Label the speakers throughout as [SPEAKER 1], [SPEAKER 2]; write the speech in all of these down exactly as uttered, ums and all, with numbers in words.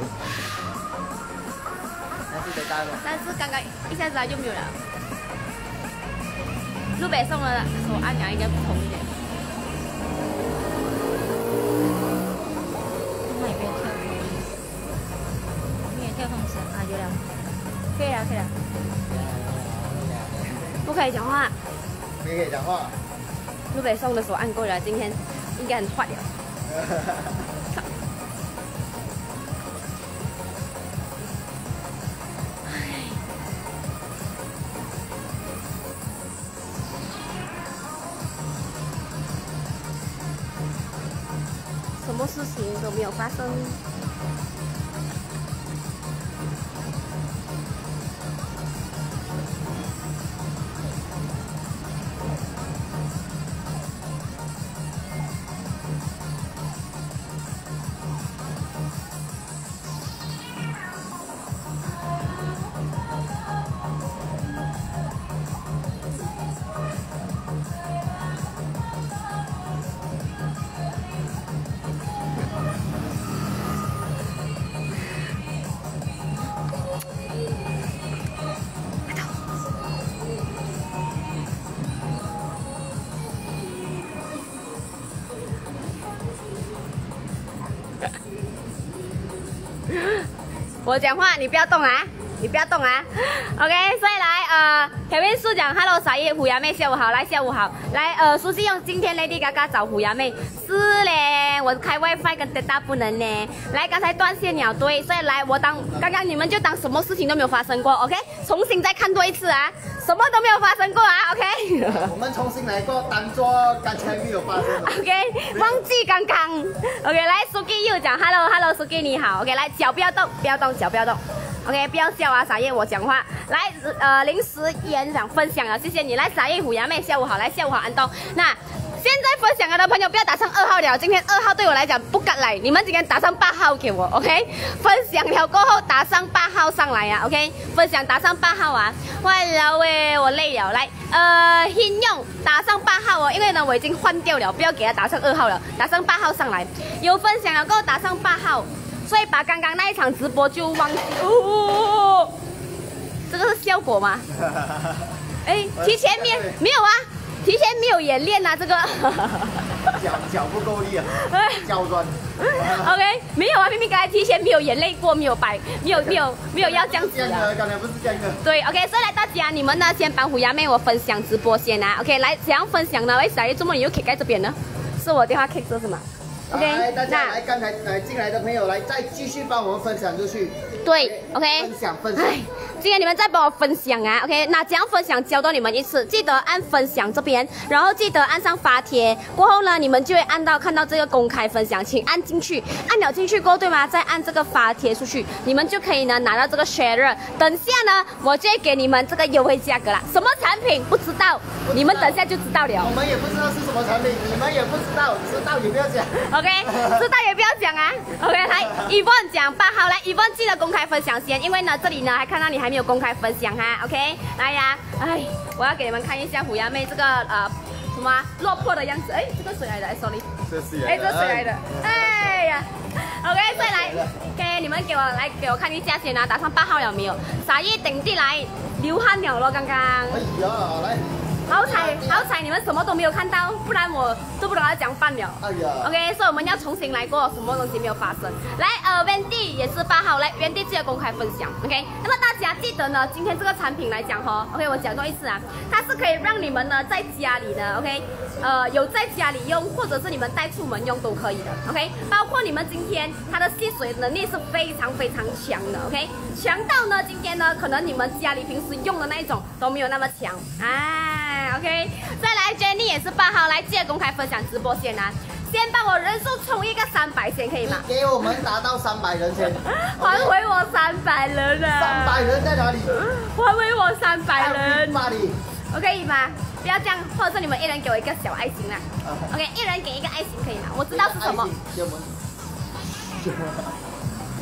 [SPEAKER 1] 但是得带吗？
[SPEAKER 2] 但是刚刚一下子它就没有了。路北送的手按钮应该不同一点。
[SPEAKER 3] 那也不要跳，你也跳放绳啊，有了，
[SPEAKER 2] 可以了，可以了。不可以讲话。
[SPEAKER 1] 不可以讲话。
[SPEAKER 2] 路北送的手按过了，今天应该很快了。什么事情都没有发生。我讲话，你不要动啊！你不要动啊 ！OK， 所以来呃，前面是讲 Hello 傻爷虎牙妹下午好，来下午好，来呃，苏西用今天 Lady Gaga 找虎牙妹是嘞，我开 WiFi 跟 data 不能呢。来，刚才断线了，对，所以来我当刚刚你们就当什么事情都没有发生过 ，OK？ 重新再看多一次啊，什么都没有发生过啊 ，OK？
[SPEAKER 1] 我们重新来过，当做刚才没有发生。
[SPEAKER 2] OK， 忘记刚刚。OK， 来苏基又讲 Hello Hello 苏基你好 ，OK， 来脚不要动，不要动，脚不要动。OK， 不要笑啊，傻叶，我讲话。来，呃，临时演讲分享了，谢谢你。来，傻叶虎牙妹，下午好，来，下午好，安东。那现在分享了的朋友不要打上二号了，今天二号对我来讲不敢来，你们今天打上八号给我 ，OK？ 分享了过后打上八号上来呀、啊、，OK？ 分享打上八号啊，坏了喂，我累了。来，呃，应用打上八号哦，因为呢我已经换掉了，不要给他打上二号了，打上八号上来。有分享了过后打上八号。所以把刚刚那一场直播就忘记哦，这个是效果吗？哎，提前没没有啊？提前没有演练啊，这个
[SPEAKER 1] 脚脚不够力啊，脚软。
[SPEAKER 2] OK， 没有啊，明明刚才提前没有演练过，没有摆，没有没有没有要这样子
[SPEAKER 1] 的。刚才不是这样的。
[SPEAKER 2] 对 ，OK， 所以来大家你们呢先帮虎牙妹我分享直播先啊 ，OK， 来怎样分享呢？为啥？怎么你又 kick 在这边呢？是我电话 kick 这是吗？
[SPEAKER 1] OK， 来大家来，刚才来进来的朋友来，再继续帮我们分享出去。
[SPEAKER 2] 对 ，OK，
[SPEAKER 1] 分享分享。
[SPEAKER 2] 今天你们再帮我分享啊 ，OK？ 那这样分享教到你们一次，记得按分享这边，然后记得按上发帖，过后呢，你们就会按到看到这个公开分享，请按进去，按了进去过后对吗？再按这个发帖出去，你们就可以呢拿到这个 share。等下呢，我就会给你们这个优惠价格啦。什么产品不知道，你们等下就知道了。
[SPEAKER 1] 我们也不知道是什么产品，你们也不知道，知道也不要讲。
[SPEAKER 2] OK， 知道也不要讲啊。OK， 来，Yvonne 讲八号，来 Yvonne 记得公开分享先，因为呢这里呢还看到你还没有公开分享哈。OK， 来呀，哎，我要给你们看一下虎牙妹这个呃什么、啊、落魄的样子。哎，这个谁来的？哎 ，sorry，
[SPEAKER 1] 这是
[SPEAKER 2] 哎，这谁来的？哎呀 ，OK， 再来，给你们给我来给我看一下先啊，打上八号了没有？傻一顶地来，流汗了咯，刚刚。
[SPEAKER 1] 哎呀，来。
[SPEAKER 2] 好彩，好彩，你们什么都没有看到，不然我都不懂要讲办了。
[SPEAKER 1] 哎呀
[SPEAKER 2] ，OK， 所以我们要重新来过，什么东西没有发生。来，呃 ，Wendy 也是八号，来 ，Wendy 记得公开分享 ，OK。那么大家记得呢，今天这个产品来讲哈 ，OK， 我讲多一次啊，它是可以让你们呢在家里呢 ，OK， 呃，有在家里用，或者是你们带出门用都可以的 ，OK。包括你们今天它的吸水能力是非常非常强的 ，OK， 强到呢今天呢可能你们家里平时用的那一种都没有那么强啊。 OK， 再来 Jenny 也是八号，来记得公开分享直播先啊！先帮我人数冲一个三百先可以吗？
[SPEAKER 1] 给我们达到三百人先，
[SPEAKER 2] 还回我三百人啊！
[SPEAKER 1] 三百人在哪里？
[SPEAKER 2] 还回我三百人。
[SPEAKER 1] 哪里
[SPEAKER 2] ？OK 吗？不要这样，或者是你们一人给我一个小爱心啦。OK， 一人给一个爱心可以吗？我知道是什么。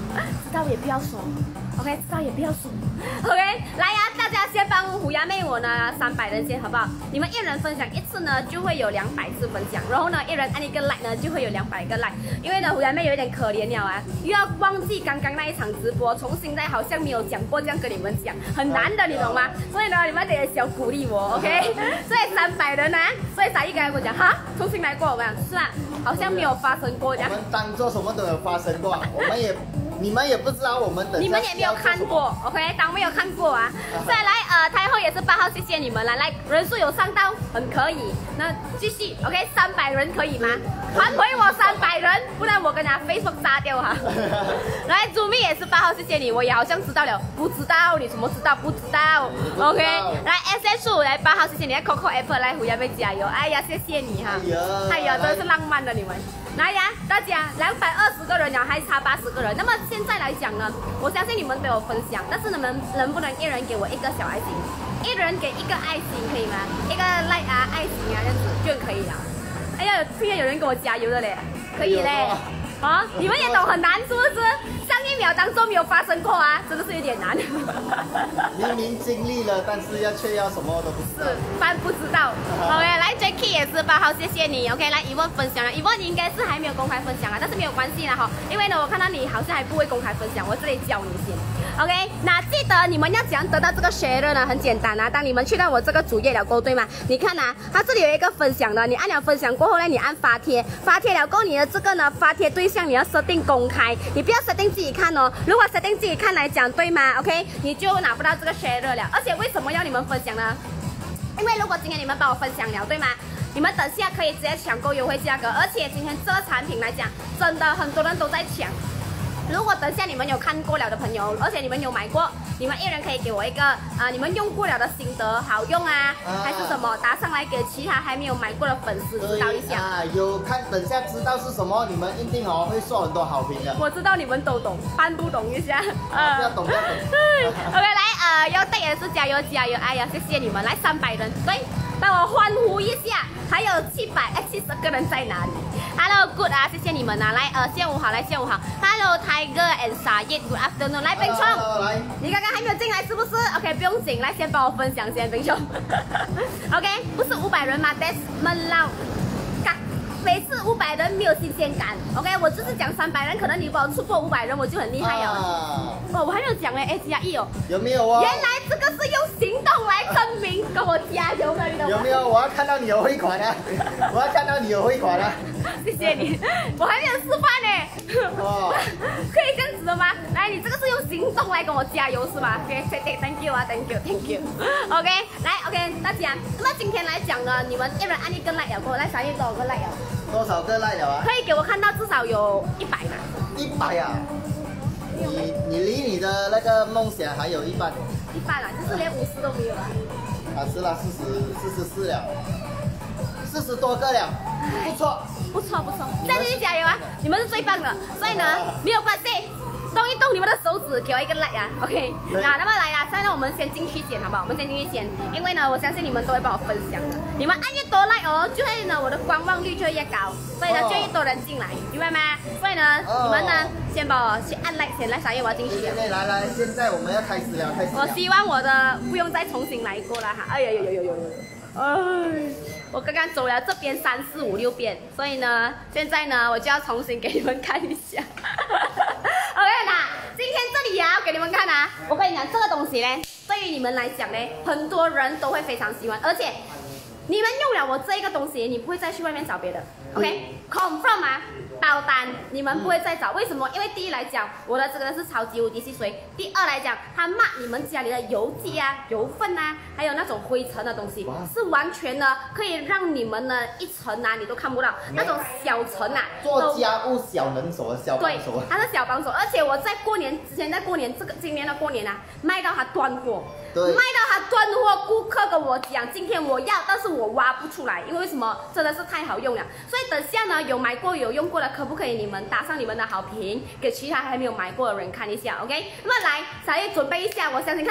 [SPEAKER 2] 知道也不要说 ，OK， 知道也不要说 ，OK， 来呀、啊，大家先帮虎牙妹我呢三百人先好不好？你们一人分享一次呢，就会有两百次分享，然后呢，一人按一个 like 呢，就会有两百个 like。因为呢，虎牙妹有一点可怜了啊，又要忘记刚刚那一场直播，重新再好像没有讲过这样跟你们讲，很难的，你懂吗？所以呢，你们得小鼓励我 ，OK？ 所以三百人啊，所以傻一刚才跟我讲哈，重新来过，我讲是啊，好像没有发生过这样。
[SPEAKER 1] 我们当做什么都有发生过，我们也。你们也不知道我们的，
[SPEAKER 2] 你们也没有看过 ，OK， 当没有看过啊。再来，呃，太后也是八号，谢谢你们，来来，人数有上到，很可以。那继续 ，OK， 三百人可以吗？还回我三百人，不然我跟他 Facebook 杀掉哈。来，朱蜜也是八号，谢谢你，我也好像知道了，不知道你什么知道？不知道 ，OK。来 S S 五来八号，谢谢你，来 Coco Apple 来虎牙妹加油，哎呀，谢谢你哈。哎呀，真的是浪漫的你们。来呀，大家两百二十个人了，还差八十个人。那么现在来讲呢，我相信你们都有分享，但是你们能不能一人给我一个小爱心，一人给一个爱心可以吗？一个 like 啊，爱心啊，这样子就可以了。哎呀，今天有人给我加油的嘞，可以嘞。啊，你们也懂很难是不是？上一秒当中没有发生过啊，真的是有点难。
[SPEAKER 1] 明明经历了，但是要却要什么都不知道。
[SPEAKER 2] 是，但不知道。OK， 来 Jacky 也是八号，谢谢你。OK， 来 Yvonne 分享了 ，Yvonne 应该是还没有公开分享啊，但是没有关系啦哈，因为呢，我看到你好像还不会公开分享，我这里教你先。OK， 那记得你们要怎样得到这个 share 呢？很简单啊，当你们去到我这个主页了过后，对吗？你看啊，它这里有一个分享的，你按了分享过后呢，你按发帖，发帖了过后，你的这个呢发帖对象你要设定公开，你不要设定自己看哦。如果设定自己看来讲，对吗 ？OK， 你就拿不到这个 share 了。而且为什么要你们分享呢？因为如果今天你们帮我分享了，对吗？你们等下可以直接抢购优惠价格，而且今天这个产品来讲，真的很多人都在抢。如果等下你们有看过了的朋友，而且你们有买过，你们一人可以给我一个啊、呃，你们用过了的心得，好用啊，啊还是什么，打上来给其他还没有买过的粉丝知道一下。
[SPEAKER 1] 啊，有看，等下知道是什么，你们一定哦会受很多好评的。
[SPEAKER 2] 我知道你们都懂，搬不懂一下。
[SPEAKER 1] 啊，不要懂，不要懂。
[SPEAKER 2] OK， 来，呃，优待也是加油加油，哎呀，谢谢你们，来三百人，对，帮我欢呼一下。还有七百哎，七十个人在哪里 ？Hello Good 啊，谢谢你们啊，来，呃，下午好，来下午好。Hello Tiger and Sayed，Good afternoon， 来冰冲，
[SPEAKER 1] 来，
[SPEAKER 2] 你刚刚还没有进来是不是 ？OK， 不用紧，来先帮我分享先，冰冲。OK， 不是五百人吗 ？That's 闷闹。每次五百人没有新鲜感 ，OK， 我就是讲三百人，可能你帮我突破五百人，我就很厉害了。啊、哦，我还没有讲嘞，哎，加一哦。
[SPEAKER 1] 有没有啊？
[SPEAKER 2] 原来这个是用行动来证明，跟我加油的，你懂吗？
[SPEAKER 1] 有没有？我要看到你有汇款啊！我要看到你有汇款啊！
[SPEAKER 2] 谢谢你，我还没有示范呢。哦，可以这样子的吗？来，你这个是用行动来跟我加油是吧 ？OK，Thank you 啊 ，Thank you，Thank you。OK， 来 OK， 大家，那么今天来讲呢，你们一人按一个 like 过来，三亿多少个 like 啊？
[SPEAKER 1] 多少个 like 了啊？
[SPEAKER 2] 可以给我看到至少有一百嘛？
[SPEAKER 1] 一百啊！你你离你的那个梦想还有一半。
[SPEAKER 2] 一半啊，就是连五十都没有了。
[SPEAKER 1] 啊，是了，四十四十四了，四十多个了，不错，
[SPEAKER 2] 不错不错，再继续加油啊！你们是最棒的，所以呢，没有关系。动一动你们的手指，给我一个 like 啊 ，OK。那那么来啦，现在呢我们先进去剪好不好？我们先进去剪，因为呢我相信你们都会帮我分享的。你们按越多 like 哦，就会呢我的观望率就会越高，所以呢就越多人进来，明白吗？所以呢你们呢先帮我去按 like 先，来啥月我要进去了。
[SPEAKER 1] 来来，现在我们要开始了，开始。
[SPEAKER 2] 我希望我的不用再重新来过了哈。哎呀有有有有有有。哎，我刚刚走了这边三四五六遍，所以呢，现在呢，我就要重新给你们看一下。OK 啦，今天这里啊，我给你们看啊，我跟你讲，这个东西呢，对于你们来讲呢，很多人都会非常喜欢，而且你们用了我这一个东西，你不会再去外面找别的 ，OK？Confirm 啊，包单你们不会再找，为什么？因为第一来讲，我的这个是超级无敌吸水；第二来讲，它抹你们家里的油迹啊、油分啊，还有那种灰尘的东西，是完全呢可以让你们呢一层啊你都看不到，那种小层啊，
[SPEAKER 1] 做家务小能手，小帮手。
[SPEAKER 2] 对，它是小帮手，而且我在过年之前，在过年这个今年的过年啊，卖到它断货。
[SPEAKER 1] 对，
[SPEAKER 2] 卖到它断货，顾客跟我讲，今天我要，但是我挖不出来，因为为什么？真的是太好用了。所以等下呢，有买过有用过的，可不可以你们打上你们的好评，给其他还没有买过的人看一下 ，OK？ 那么来，小叶准备一下，我相信看，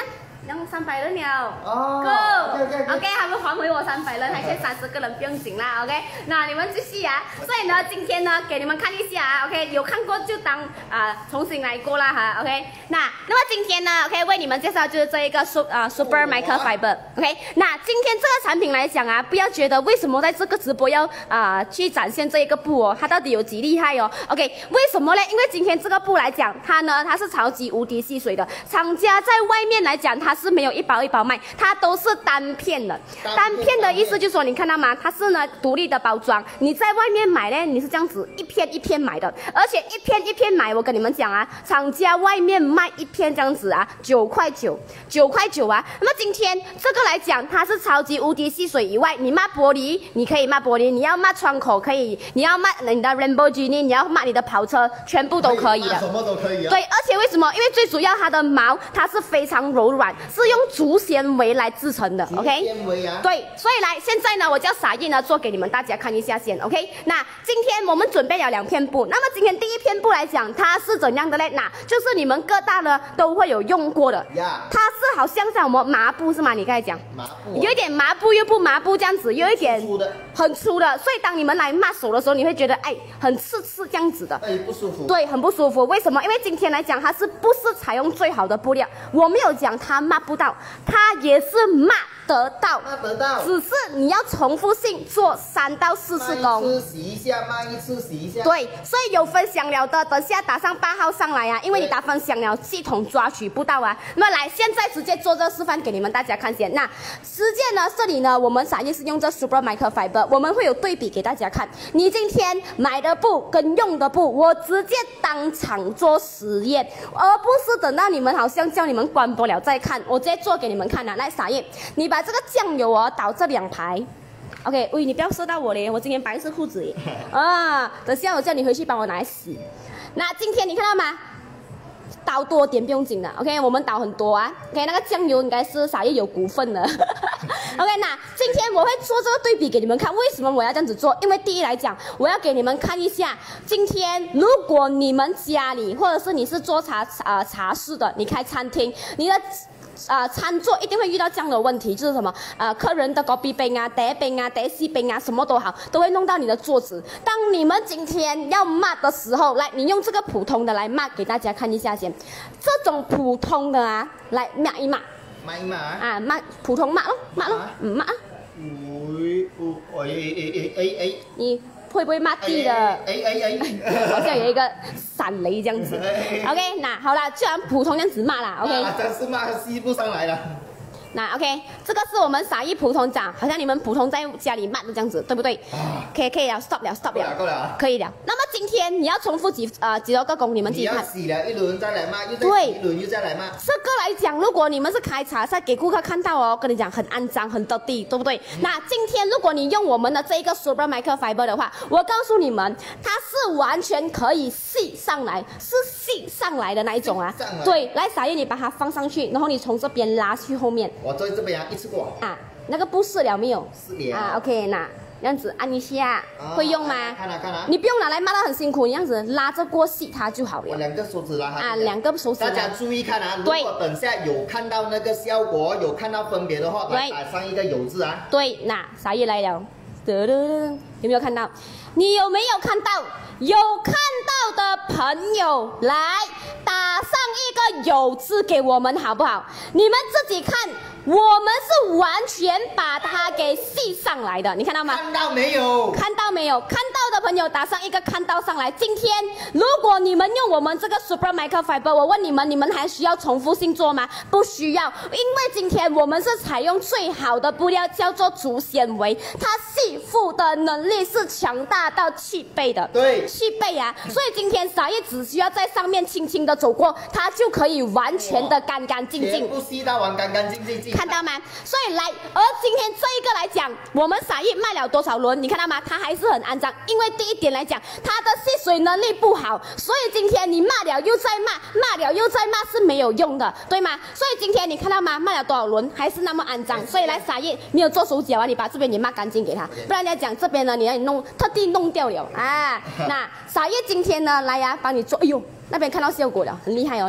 [SPEAKER 2] 让三百人了。
[SPEAKER 1] 哦
[SPEAKER 2] Go。
[SPEAKER 1] OK OK
[SPEAKER 2] OK， 他们还回我三百人，还欠三十个人，不用紧啦。OK， 那你们继续啊。所以呢，今天呢，给你们看一下啊。OK， 有看过就当啊、呃、重新来过啦哈。OK， 那那么今天呢 ，OK 为你们介绍就是这一个 Super 啊、呃、Super Microfiber。OK， 那今天这个产品来讲啊，不要觉得为什么在这个直播要啊、呃、去展现这一个布哦，它到底有几厉害哦。OK， 为什么呢？因为今天这个布来讲，它呢它是超级无敌细水的，厂家在外面来讲它是没有一包一包卖，它都是单片的。单片的意思就是说，你看到吗？它是呢独立的包装，你在外面买呢，你是这样子一片一片买的，而且一片一片买，我跟你们讲啊，厂家外面卖一片这样子啊，九块九，九块九啊。那么今天这个来讲，它是超级无敌细水以外，你抹玻璃，你可以抹玻璃，你要抹窗口可以，你要抹你的 Lamborghini， 你要抹你的跑车，全部都可以的，
[SPEAKER 1] 什么都可以啊。
[SPEAKER 2] 对，而且为什么？因为最主要它的毛它是非常柔软，是用竹纤维来制成的 ，OK？
[SPEAKER 1] 纤维啊。
[SPEAKER 2] 对，所以来现在呢，我叫傻印呢做给你们大家看一下先 ，OK？ 那今天我们准备了两片布，那么今天第一片布来讲，它是怎样的嘞？那就是你们各大呢都会有用过的，
[SPEAKER 1] Yeah.
[SPEAKER 2] 它是好像像什么麻布是吗？你刚才讲
[SPEAKER 1] 麻布、啊，
[SPEAKER 2] 有一点麻布又不麻布这样子，有一点
[SPEAKER 1] 粗的，
[SPEAKER 2] 很粗的，所以当你们来抹手的时候，你会觉得哎很刺刺这样子的，
[SPEAKER 1] 哎不舒服。
[SPEAKER 2] 对，很不舒服。为什么？因为今天来讲，它是不是采用最好的布料？我没有讲它抹不到，它也是抹得到，
[SPEAKER 1] 抹得到，
[SPEAKER 2] 只是你要重复性做三到四次工。
[SPEAKER 1] 抹一次洗一下，抹一次洗一下。
[SPEAKER 2] 对，所以有分享了的，等下打上八号上来啊，因为你打分享了，系统抓取不到啊。那么来，现在直接做这个示范给你们大家看先。那实践呢，这里呢，我们产业是用这 Super Microfiber， 我们会有对比给大家看。你今天买的布跟用的布，我直接当场做实验，而不是等到你们好像叫你们关播了再看，我直接做给你们看啊。来，傻叶，你把这个酱油哦倒这两排。OK， 喂，你不要射到我嘞！我今天白色裤子耶。啊，等下我叫你回去帮我拿来洗。那今天你看到吗？倒多点不用紧的 ，OK， 我们倒很多啊。OK， 那个酱油应该是傻叶有股份的。OK， 那今天我会做这个对比给你们看，为什么我要这样子做？因为第一来讲，我要给你们看一下，今天如果你们家里或者是你是做茶啊、呃、茶室的，你开餐厅，你的。啊、呃，餐桌一定会遇到这样的问题，就是什么？呃，客人的咖啡杯啊、茶杯啊、茶西杯啊，什么都好，都会弄到你的桌子。当你们今天要抹的时候，来，你用这个普通的来抹给大家看一下先。这种普通的啊，来抹一抹，
[SPEAKER 1] 抹一抹
[SPEAKER 2] 啊，抹普通抹咯，抹咯，嗯，抹啊。
[SPEAKER 1] 喂，哦，哎哎哎哎哎，
[SPEAKER 2] 你会不会抹地的？
[SPEAKER 1] 哎哎哎，
[SPEAKER 2] 好像有一个闪雷这样子。OK， 那好了，就按普通这样子抹啦。OK，
[SPEAKER 1] 但是抹吸不上来了。
[SPEAKER 2] 那 OK， 这个是我们撒一普通讲，好像你们普通在家里抹的这样子，对不对？
[SPEAKER 1] 啊、
[SPEAKER 2] 可以可以了 ，stop 了 ，stop 了，
[SPEAKER 1] 够了，
[SPEAKER 2] 可以了。那么今天你要重复几呃几多个工，你们自己看。
[SPEAKER 1] 你要洗了一轮再来抹，又再洗一轮又再来抹。
[SPEAKER 2] 这个来讲，如果你们是开茶室给顾客看到哦，跟你讲很肮脏很dirty，对不对？嗯、那今天如果你用我们的这个 Super Microfiber 的话，我告诉你们，它是完全可以系上来，是系上来的那一种啊。对，来撒叶你把它放上去，然后你从这边拉去后面。
[SPEAKER 1] 我在这边啊，一次过。
[SPEAKER 2] 啊，那个布试了没有？
[SPEAKER 1] 试了。
[SPEAKER 2] 啊 ，OK， 那这样子按一下，啊、会用吗？
[SPEAKER 1] 看了看了。
[SPEAKER 2] 你不用拿来抹到很辛苦，你这样子拉着过细它就好了。
[SPEAKER 1] 我两个手指拉它。
[SPEAKER 2] 啊，两个手指拉。
[SPEAKER 1] 大家注意看啊，如果等下有看到那个效果，有看到分别的话，来打上一个有字啊。
[SPEAKER 2] 对，那啥也来了，得得，有没有看到？你有没有看到？有看到的朋友来打上一个有字给我们好不好？你们自己看。我们是完全把它给系上来的，你看到吗？
[SPEAKER 1] 看到没有？
[SPEAKER 2] 看到没有？看到的朋友打上一个看到上来。今天如果你们用我们这个 Super Microfiber， 我问你们，你们还需要重复性做吗？不需要，因为今天我们是采用最好的布料，叫做竹纤维，它吸附的能力是强大到七倍的。
[SPEAKER 1] 对，
[SPEAKER 2] 七倍啊！所以今天撒叶只需要在上面轻轻的走过，它就可以完全的干干净净，
[SPEAKER 1] 全部吸到完干干净净。
[SPEAKER 2] 看到吗？所以来，而今天这一个来讲，我们撒叶卖了多少轮？你看到吗？它还是很肮脏，因为第一点来讲，它的吸水能力不好，所以今天你骂了又再骂，骂了又再骂是没有用的，对吗？所以今天你看到吗？卖了多少轮还是那么肮脏，所以来撒叶没有做手脚啊，你把这边也抹干净给他，不然人家讲这边呢，你要你弄特地弄掉了啊。那撒叶今天呢，来呀、啊，帮你做，哎呦，那边看到效果了，很厉害哦你。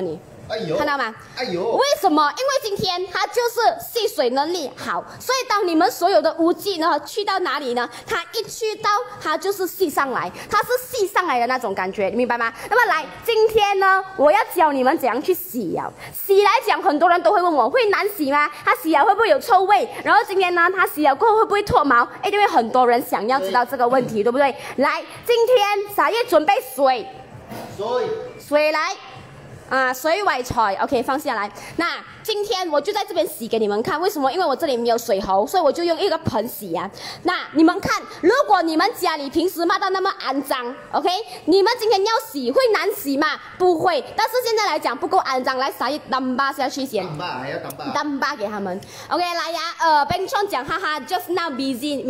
[SPEAKER 1] 哎呦，
[SPEAKER 2] 看到吗？
[SPEAKER 1] 哎呦，
[SPEAKER 2] 为什么？因为今天它就是吸水能力好，所以当你们所有的污迹呢去到哪里呢？它一去到它就是吸上来，它是吸上来的那种感觉，你明白吗？那么来，今天呢，我要教你们怎样去洗啊。洗来讲，很多人都会问我，会难洗吗？它洗了会不会有臭味？然后今天呢，它洗了过后会不会脱毛？一定会很多人想要知道这个问题，对不对？来，今天傻叶准备水，
[SPEAKER 1] 水，
[SPEAKER 2] 水来。啊，水尾菜 ，OK， 放下来。那今天我就在这边洗给你们看，为什么？因为我这里没有水喉，所以我就用一个盆洗啊。那你们看，如果你们家里平时骂到那么肮脏 ，OK， 你们今天要洗会难洗吗？不会。但是现在来讲不够肮脏，来撒一单巴下去先。
[SPEAKER 1] 单巴还要单巴。
[SPEAKER 2] 单巴给他们 ，OK， 来呀，呃 ，Ben Chong 讲，哈哈 ，just now busy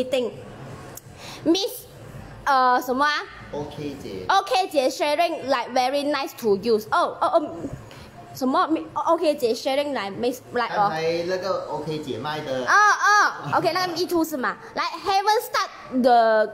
[SPEAKER 2] meeting，Miss， 呃，什么啊？
[SPEAKER 1] OK 姐
[SPEAKER 2] OK 姐 sharing like very nice to use。哦哦哦，什么 ？OK 姐 sharing like make like
[SPEAKER 1] 刚
[SPEAKER 2] 哦。
[SPEAKER 1] 才那个 OK 姐卖的。
[SPEAKER 2] 哦哦 ，OK 那个 Me Too 是吗？来 Haven't start the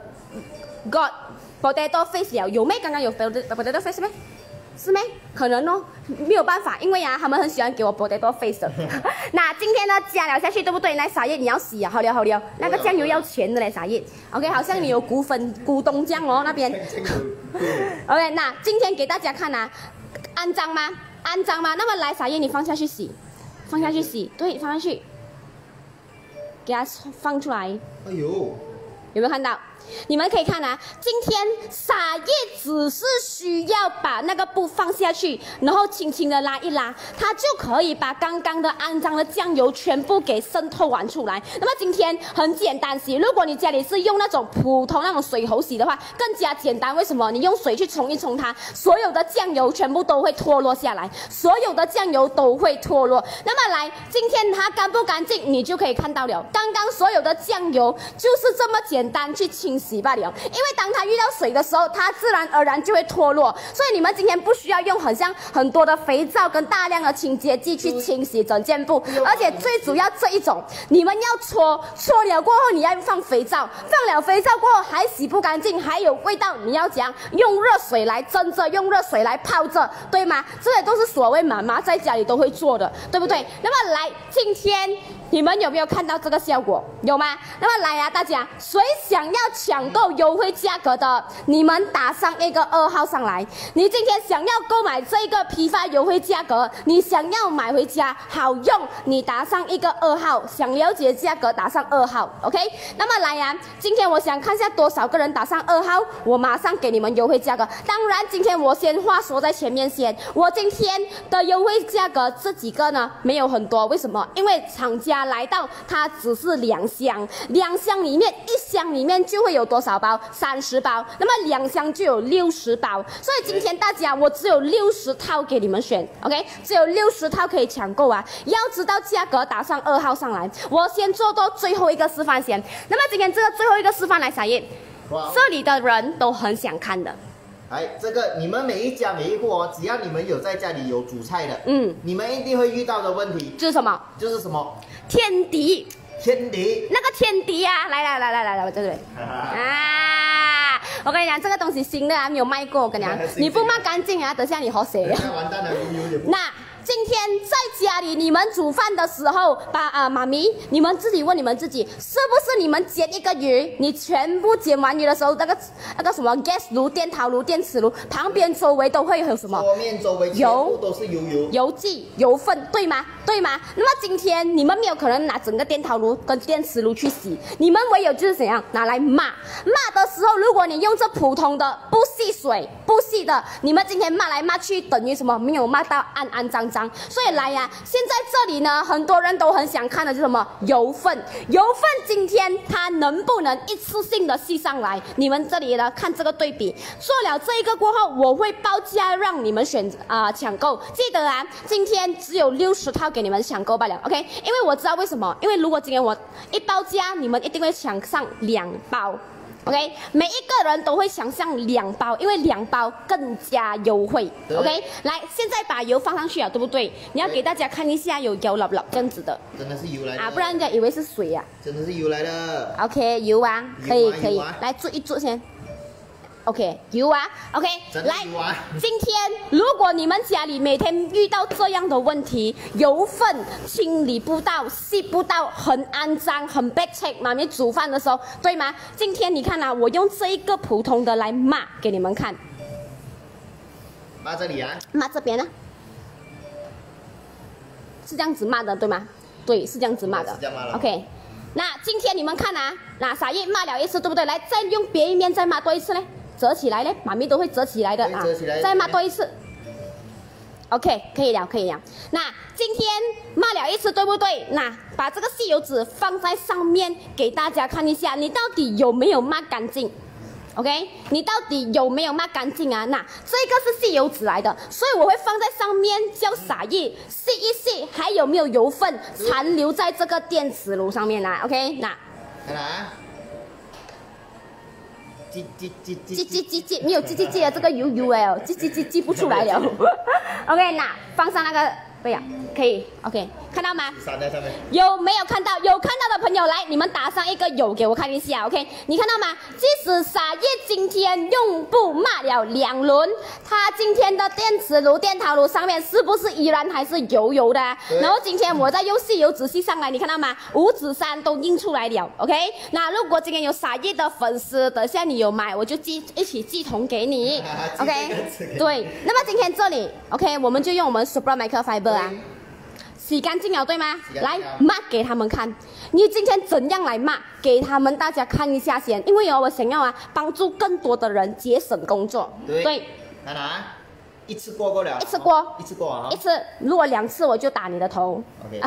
[SPEAKER 2] got potato face 了，有没？刚刚有 potato face 没？是没？可能哦，没有办法，因为啊，他们很喜欢给我 potato face 的。那今天呢，加了下去，对不对？来，撒叶你要洗啊，好了好了，那个酱油要钱的嘞，撒叶。OK， 好像你有股份股东酱哦那边。OK， 那今天给大家看啊，肮脏吗？肮脏吗？那么来，撒叶你放下去洗，放下去洗，对，放下去，给它放出来。
[SPEAKER 1] 哎呦，
[SPEAKER 2] 有没有看到？你们可以看啊，今天撒叶只是需要把那个布放下去，然后轻轻的拉一拉，它就可以把刚刚的肮脏的酱油全部给渗透完出来。那么今天很简单洗，如果你家里是用那种普通那种水喉洗的话，更加简单。为什么？你用水去冲一冲它，所有的酱油全部都会脱落下来，所有的酱油都会脱落。那么来，今天它干不干净，你就可以看到了。刚刚所有的酱油就是这么简单去清洗罢了，因为当它遇到水的时候，它自然而然就会脱落。所以你们今天不需要用很像很多的肥皂跟大量的清洁剂去清洗整件布，而且最主要这一种，你们要搓搓了过后，你要放肥皂，放了肥皂过后还洗不干净，还有味道，你要讲用热水来蒸着，用热水来泡着，对吗？这些都是所谓妈妈在家里都会做的，对不对？那么来，今天你们有没有看到这个效果？有吗？那么来啊，大家，谁想要抢购优惠价格的，你们打上一个二号上来。你今天想要购买这个批发优惠价格，你想要买回家好用，你打上一个二号。想了解价格，打上二号 ，OK？ 那么来呀、啊，今天我想看一下多少个人打上二号，我马上给你们优惠价格。当然，今天我先话说在前面先，我今天的优惠价格这几个呢没有很多，为什么？因为厂家来到它只是两箱，两箱里面一箱里面就会有多少包？三十包，那么两箱就有六十包，所以今天大家我只有六十套给你们选 ，OK？ 只有六十套可以抢购啊！要知道价格，打上二号上来。我先做到最后一个示范先。那么今天这个最后一个示范来啥耶？这里的人都很想看的。
[SPEAKER 1] 哎，这个你们每一家每一户哦，只要你们有在家里有煮菜的，
[SPEAKER 2] 嗯，
[SPEAKER 1] 你们一定会遇到的问题
[SPEAKER 2] 就是什么？
[SPEAKER 1] 就是什么？
[SPEAKER 2] 天敌。
[SPEAKER 1] 天敌。
[SPEAKER 2] 那个天敌啊，来来来来来来，这里啊！我跟你讲，这个东西新的啊，没有卖过。我跟你讲，你不骂干净啊，等下你喝水啊。
[SPEAKER 1] 完蛋了，有点。
[SPEAKER 2] 那。今天在家里你们煮饭的时候，把啊妈咪，你们自己问你们自己，是不是你们煎一个鱼，你全部煎完鱼的时候，那个那个什么 gas 炉、电陶炉、电磁炉旁边周围都会有什么？
[SPEAKER 1] 桌面周围全部都是油油、
[SPEAKER 2] 油剂、油分，对吗？对吗？那么今天你们没有可能拿整个电陶炉跟电磁炉去洗，你们唯有就是怎样拿来骂。骂的时候，如果你用这普通的不吸水、不吸的，你们今天骂来骂去，等于什么？没有骂到肮肮脏脏。所以来呀、啊，现在这里呢，很多人都很想看的就是什么油分，油分今天它能不能一次性的吸上来？你们这里呢，看这个对比，做了这一个过后，我会报价让你们选啊、呃、抢购。记得啊，今天只有六十套给你们抢购罢了 ，OK？ 因为我知道为什么，因为如果今天我一报价，你们一定会抢上两包。OK， 每一个人都会想象两包，因为两包更加优惠。OK， 来，现在把油放上去啊，对不对？你要给大家看一下有油了不了这样子的。
[SPEAKER 1] 真的是油来的
[SPEAKER 2] 啊，不然人家以为是水啊。
[SPEAKER 1] 真的是油来的。
[SPEAKER 2] OK， 油啊，可以可以，
[SPEAKER 1] 啊、
[SPEAKER 2] 来煮一煮先。 OK， 有啊 ，OK， 来，
[SPEAKER 1] 有啊、
[SPEAKER 2] 今天如果你们家里每天遇到这样的问题，油分清理不到、吸不到，很肮脏、很白切，妈咪煮饭的时候，对吗？今天你看啊，我用这一个普通的来抹给你们看，
[SPEAKER 1] 抹这里啊，
[SPEAKER 2] 抹这边呢、啊，是这样子抹的，对吗？对，是这样子抹的。
[SPEAKER 1] 是这样抹了
[SPEAKER 2] OK， 那今天你们看啊，那撒叶抹了一次，对不对？来，再用别一面再抹多一次嘞。折起来嘞，妈咪都会折起来的啊！再抹多一次 ，OK， 可以了，可以了。那今天抹了一次，对不对？那把这个吸油纸放在上面，给大家看一下，你到底有没有抹干净 ？OK， 你到底有没有抹干净啊？那这个是吸油纸来的，所以我会放在上面，叫撒液吸一吸，还有没有油分残留在这个电磁炉上面啊 ？OK， 那
[SPEAKER 1] 看啊。叽叽叽叽
[SPEAKER 2] 叽叽叽叽，没有叽叽叽的这个 U U L， 叽叽叽叽不出来了。OK， 那放上那个，对呀，可以。OK， 看到吗？
[SPEAKER 1] 闪在上面。
[SPEAKER 2] 有没有看到？有看到的朋友来，你们打上一个有给我看一下。OK， 你看到吗？即使撒叶今天用布抹了两轮，它今天的电磁炉、电陶炉上面是不是依然还是油油的、啊？然后今天我再用吸油纸吸上来，你看到吗？五指山都印出来了。OK， 那如果今天有撒叶的粉丝，等下你有买，我就寄一起寄同给你。OK， 对。那么今天这里 ，OK， 我们就用我们 Super Microfiber 啊。洗干净了，对吗？来抹给他们看，你今天怎样来抹？给他们大家看一下先，因为哦，我想要啊，帮助更多的人节省工作。
[SPEAKER 1] 对，
[SPEAKER 2] 对
[SPEAKER 1] 看啊，一次过够了。
[SPEAKER 2] 一次过，
[SPEAKER 1] 一次过啊。
[SPEAKER 2] 一次，如果两次我就打你的头。
[SPEAKER 1] OK，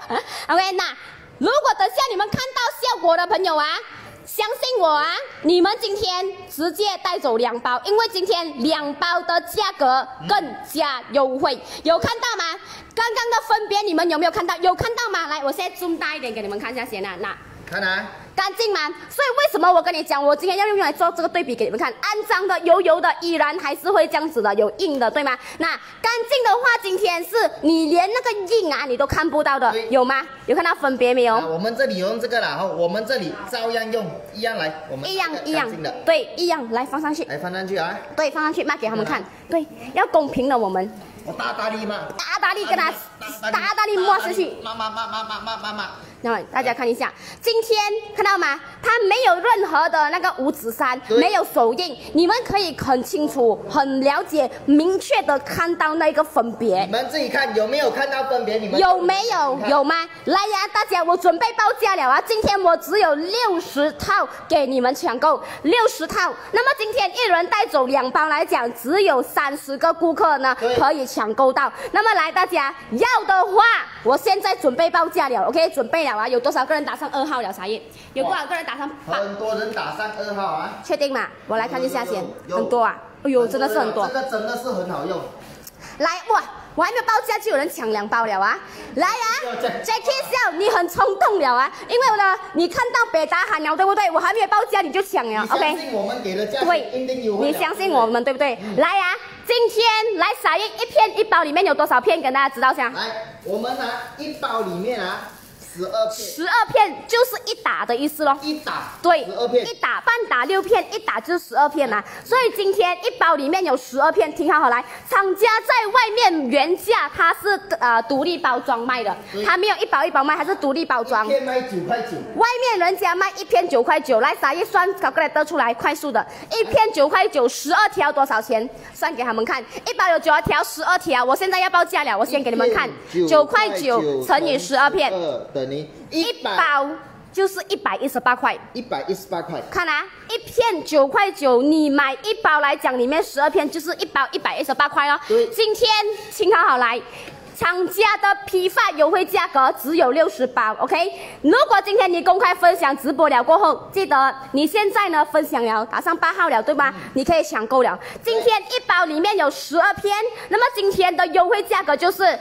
[SPEAKER 2] OK， 那如果等下你们看到效果的朋友啊。相信我啊！你们今天直接带走两包，因为今天两包的价格更加优惠，有看到吗？刚刚的分别你们有没有看到？有看到吗？来，我现在 zoom 大一点给你们看一下先啊，那
[SPEAKER 1] 看啊。
[SPEAKER 2] 干净吗？所以为什么我跟你讲，我今天要用来做这个对比给你们看，肮脏的、油油的依然还是会这样子的，有印的，对吗？那干净的话，今天是你连那个印啊你都看不到的，有吗？有看到分别没有？
[SPEAKER 1] 我们这里用这个啦，哈，我们这里照样用，一样来，我们
[SPEAKER 2] 一样一样的，对，一样来放上去，
[SPEAKER 1] 来放上去啊，
[SPEAKER 2] 对，放上去，卖给他们看，对，要公平的我们。
[SPEAKER 1] 我大大力嘛，
[SPEAKER 2] 大大力跟他大大力摸下去，
[SPEAKER 1] 妈妈妈妈妈妈妈妈。
[SPEAKER 2] 那大家看一下，今天看到吗？它没有任何的那个五指山，没有手印，你们可以很清楚、很了解、明确的看到那个分别。
[SPEAKER 1] 你们自己看有没有看到分别？你们
[SPEAKER 2] 有没有？有吗？来呀，大家，我准备报价了啊！今天我只有六十套给你们抢购，六十套。那么今天一人带走两包来讲，只有三十个顾客呢可以抢购到。那么来，大家要的话，我现在准备报价了 ，OK， 准备了啊！有多少个人打上二号了？啥意？有多少个人打上八？
[SPEAKER 1] 很多人打上二号啊！
[SPEAKER 2] 确定吗？我来看一下先，很多啊！哎呦，真的是很多。
[SPEAKER 1] 这个真的是很好用。
[SPEAKER 2] 来哇！我还没有报价就有人抢两包了啊！来啊 ，Jackie 笑，你很冲动了啊！因为呢，你看到北达喊了，对不对？我还没有报价你就抢了 ，OK？
[SPEAKER 1] 你相信我们给的价
[SPEAKER 2] 对，
[SPEAKER 1] 一定优惠。
[SPEAKER 2] 你相信我们对不对？嗯、来啊，今天来撒印一片一包里面有多少片？跟大家知道一下。
[SPEAKER 1] 来，我们拿一包里面啊。十二片，
[SPEAKER 2] 十二片就是一打的意思咯。
[SPEAKER 1] 一打，
[SPEAKER 2] 对，
[SPEAKER 1] 十二片，
[SPEAKER 2] 一打半打六片，一打就是十二片嘛。所以今天一包里面有十二片，听好好来。厂家在外面原价它是呃独立包装卖的，它没有一包一包卖，它是独立包装。
[SPEAKER 1] 一片卖九块九，
[SPEAKER 2] 外面人家卖一片九块九，来撒一算，搞过来得出来，快速的，一片九块九，十二条多少钱？算给他们看，一包有九条，十二条，我现在要报价了，我先给你们看，九块九乘以十二片。
[SPEAKER 1] 等于
[SPEAKER 2] 一包就是一百一十八块，
[SPEAKER 1] 一百一十八块。
[SPEAKER 2] 看啊，一片九块九，你买一包来讲，里面十二片就是一包一百一十八块哦。
[SPEAKER 1] 对，
[SPEAKER 2] 今天请好好来。厂家的批发优惠价格只有六十包 ，OK？ 如果今天你公开分享直播了过后，记得你现在呢分享了，打上八号了，对吧？嗯、你可以抢购了。今天一包里面有十二片，那么今天的优惠价格就是一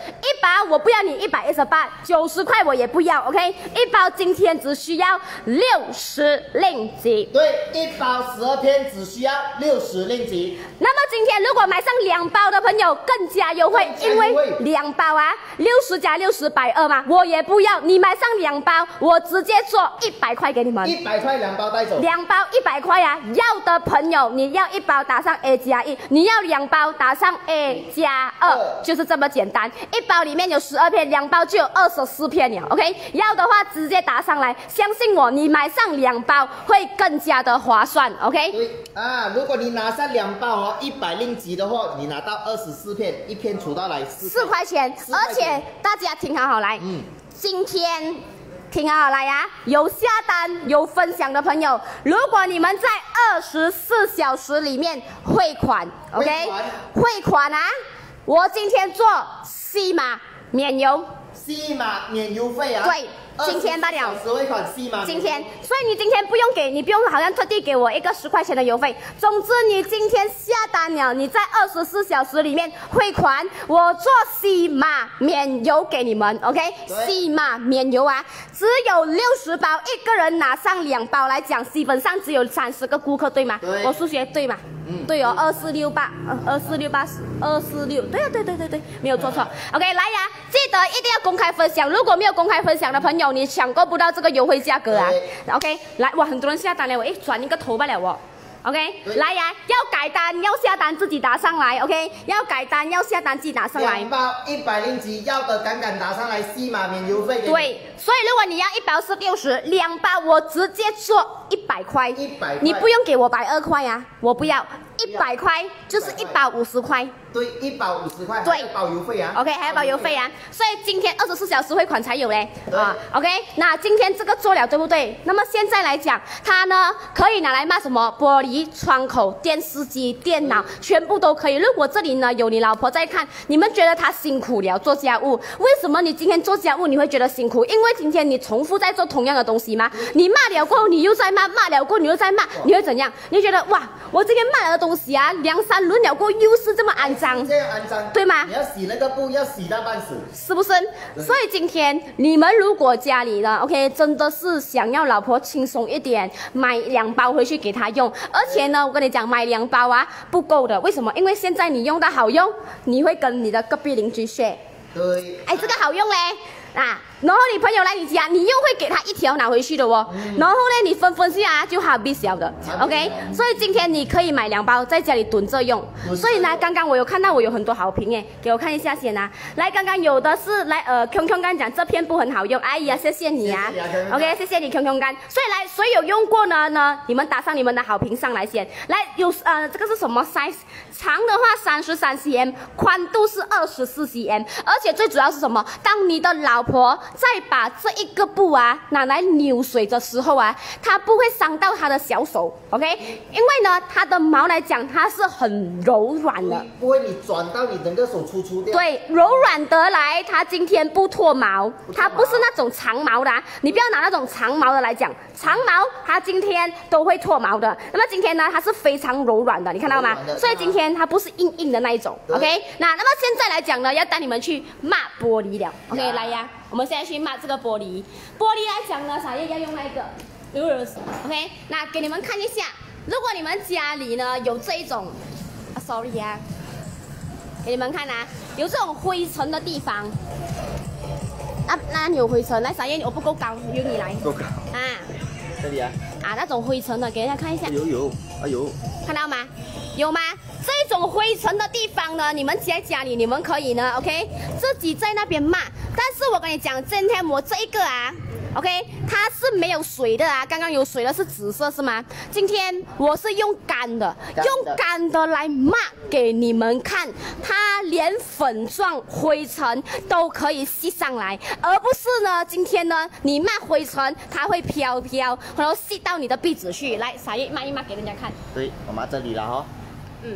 [SPEAKER 2] 包我不要你一百一十八，九十块我也不要 ，OK？ 一包今天只需要六十令吉。
[SPEAKER 1] 对，一包十二片只需要六十令吉。
[SPEAKER 2] 那么今天如果买上两包的朋友更加优惠，因为两包啊，六十加六十百二嘛，我也不要。你买上两包，我直接做一百块给你们。
[SPEAKER 1] 一百块两包带走。
[SPEAKER 2] 两包一百块啊！要的朋友，你要一包打上 A 加一，你要两包打上 A 加二，就是这么简单。一包里面有十二片，两包就有二十四片了。OK， 要的话直接打上来，相信我，你买上两包会更加的划算。OK。
[SPEAKER 1] 对啊，如果你拿上两包哦，一百令吉的话，你拿到二十四片，一片除到来四
[SPEAKER 2] 四块钱，而且大家听好好来，嗯，今天。听好好来呀、啊！有下单有分享的朋友，如果你们在二十四小时里面汇款 ，OK， 汇款啊！我今天做西马免邮，
[SPEAKER 1] 西马免邮费啊！
[SPEAKER 2] 对。今天罢了，
[SPEAKER 1] 十汇款西马。
[SPEAKER 2] 今天，所以你今天不用给，你不用好像特地给我一个十块钱的邮费。总之，你今天下单了，你在二十四小时里面汇款，我做西马免邮给你们 ，OK？ 西马免邮啊，只有六十包，一个人拿上两包来讲，基本上只有三十个顾客，对吗？
[SPEAKER 1] 对。
[SPEAKER 2] 我数学对吗？嗯，对哦，二四六八，二四六八十，二四六，对啊，对对对对，没有做错。OK， 来呀，记得一定要公开分享，如果没有公开分享的朋友，你抢购不到这个优惠价格啊 ！OK， 来，哇，很多人下单了，我一转一个头罢了哦。OK， 来呀，要改单要下单自己打上来 ，OK， 要改单要下单自己打上来。
[SPEAKER 1] 两包一百令吉，要的赶赶打上来，西马免邮费。
[SPEAKER 2] 对，所以如果你要一包是六十，两包我直接做一百块。
[SPEAKER 1] 一百，
[SPEAKER 2] 你不用给我百二块呀、啊，我不要，一百块就是一包五十块。
[SPEAKER 1] 对，一包五十块，
[SPEAKER 2] 对，
[SPEAKER 1] 包邮费啊。
[SPEAKER 2] OK， 还要包邮费啊，所以今天二十四小时汇款才有嘞。啊 ，OK， 那今天这个做了对不对？那么现在来讲，它呢可以拿来卖什么？玻璃窗口、电视机、电脑，全部都可以。如果这里呢有你老婆在看，你们觉得她辛苦了做家务，为什么你今天做家务你会觉得辛苦？因为今天你重复在做同样的东西吗？你骂了过后你又在骂，骂了过后你又在骂，你会怎样？你会觉得哇，我今天骂了的东西啊，两三轮了过后又是这么肮脏。
[SPEAKER 1] 这样肮脏，
[SPEAKER 2] 对吗？
[SPEAKER 1] 你要洗那个布，要洗到半死，
[SPEAKER 2] 是不是？所以今天你们如果家里呢 ，OK， 真的是想要老婆轻松一点，买两包回去给她用。而且呢，我跟你讲，买两包啊不够的，为什么？因为现在你用的好用，你会跟你的隔壁邻居 share。
[SPEAKER 1] 对。
[SPEAKER 2] 哎，这个好用嘞。啊，然后你朋友来你家，你又会给他一条拿回去的哦。嗯、然后呢，你分分下就好必小的 ，OK。所以今天你可以买两包，在家里囤着用。所以呢，刚刚我有看到我有很多好评诶，给我看一下先啊。来，刚刚有的是来呃 ，Q Q 干讲这片布很好用，哎呀，谢谢你啊。OK， 谢谢你 Q Q 干。所以来，谁有用过呢？呢，你们打上你们的好评上来先。来，有呃，这个是什么 size？ 长的话三十三 C M， 宽度是二十四 C M， 而且最主要是什么？当你的老婆再把这一个布啊拿来扭水的时候啊，它不会伤到她的小手 ，OK？ 因为呢，它的毛来讲，它是很柔软的，
[SPEAKER 1] 不会你转到你整个手粗粗掉。
[SPEAKER 2] 对，柔软得来，它今天不脱毛，它不是那种长毛的、啊，你不要拿那种长毛的来讲，长毛它今天都会脱毛的。那么今天呢，它是非常柔软的，你看到吗？所以今天它不是硬硬的那一种 ，OK？ 那那么现在来讲呢，要带你们去抹玻璃了 ，OK？ 来呀。我们现在去抹这个玻璃，玻璃来讲呢，啥要用那个 ，OK， 那给你们看一下，如果你们家里呢有这一种、啊、，sorry 啊，给你们看啊，有这种灰尘的地方，那那有灰尘，来啥叶我不够高，由你来，
[SPEAKER 1] 够高
[SPEAKER 2] 啊，
[SPEAKER 1] 这里啊，
[SPEAKER 2] 啊那种灰尘的，给大家看一下，
[SPEAKER 1] 有有，哎呦，
[SPEAKER 2] 看到吗？有吗？这种灰尘的地方呢，你们在家里你们可以呢 ，OK， 自己在那边抹。但是我跟你讲，今天我这一个啊 ，OK， 它是没有水的啊，刚刚有水的是紫色是吗？今天我是用干的，用干的来抹给你们看，它连粉状灰尘都可以吸上来，而不是呢，今天呢你抹灰尘它会飘飘，然后吸到你的鼻子去。来，撒叶抹一抹给人家看。
[SPEAKER 1] 对，我抹这里了哈。
[SPEAKER 2] 嗯。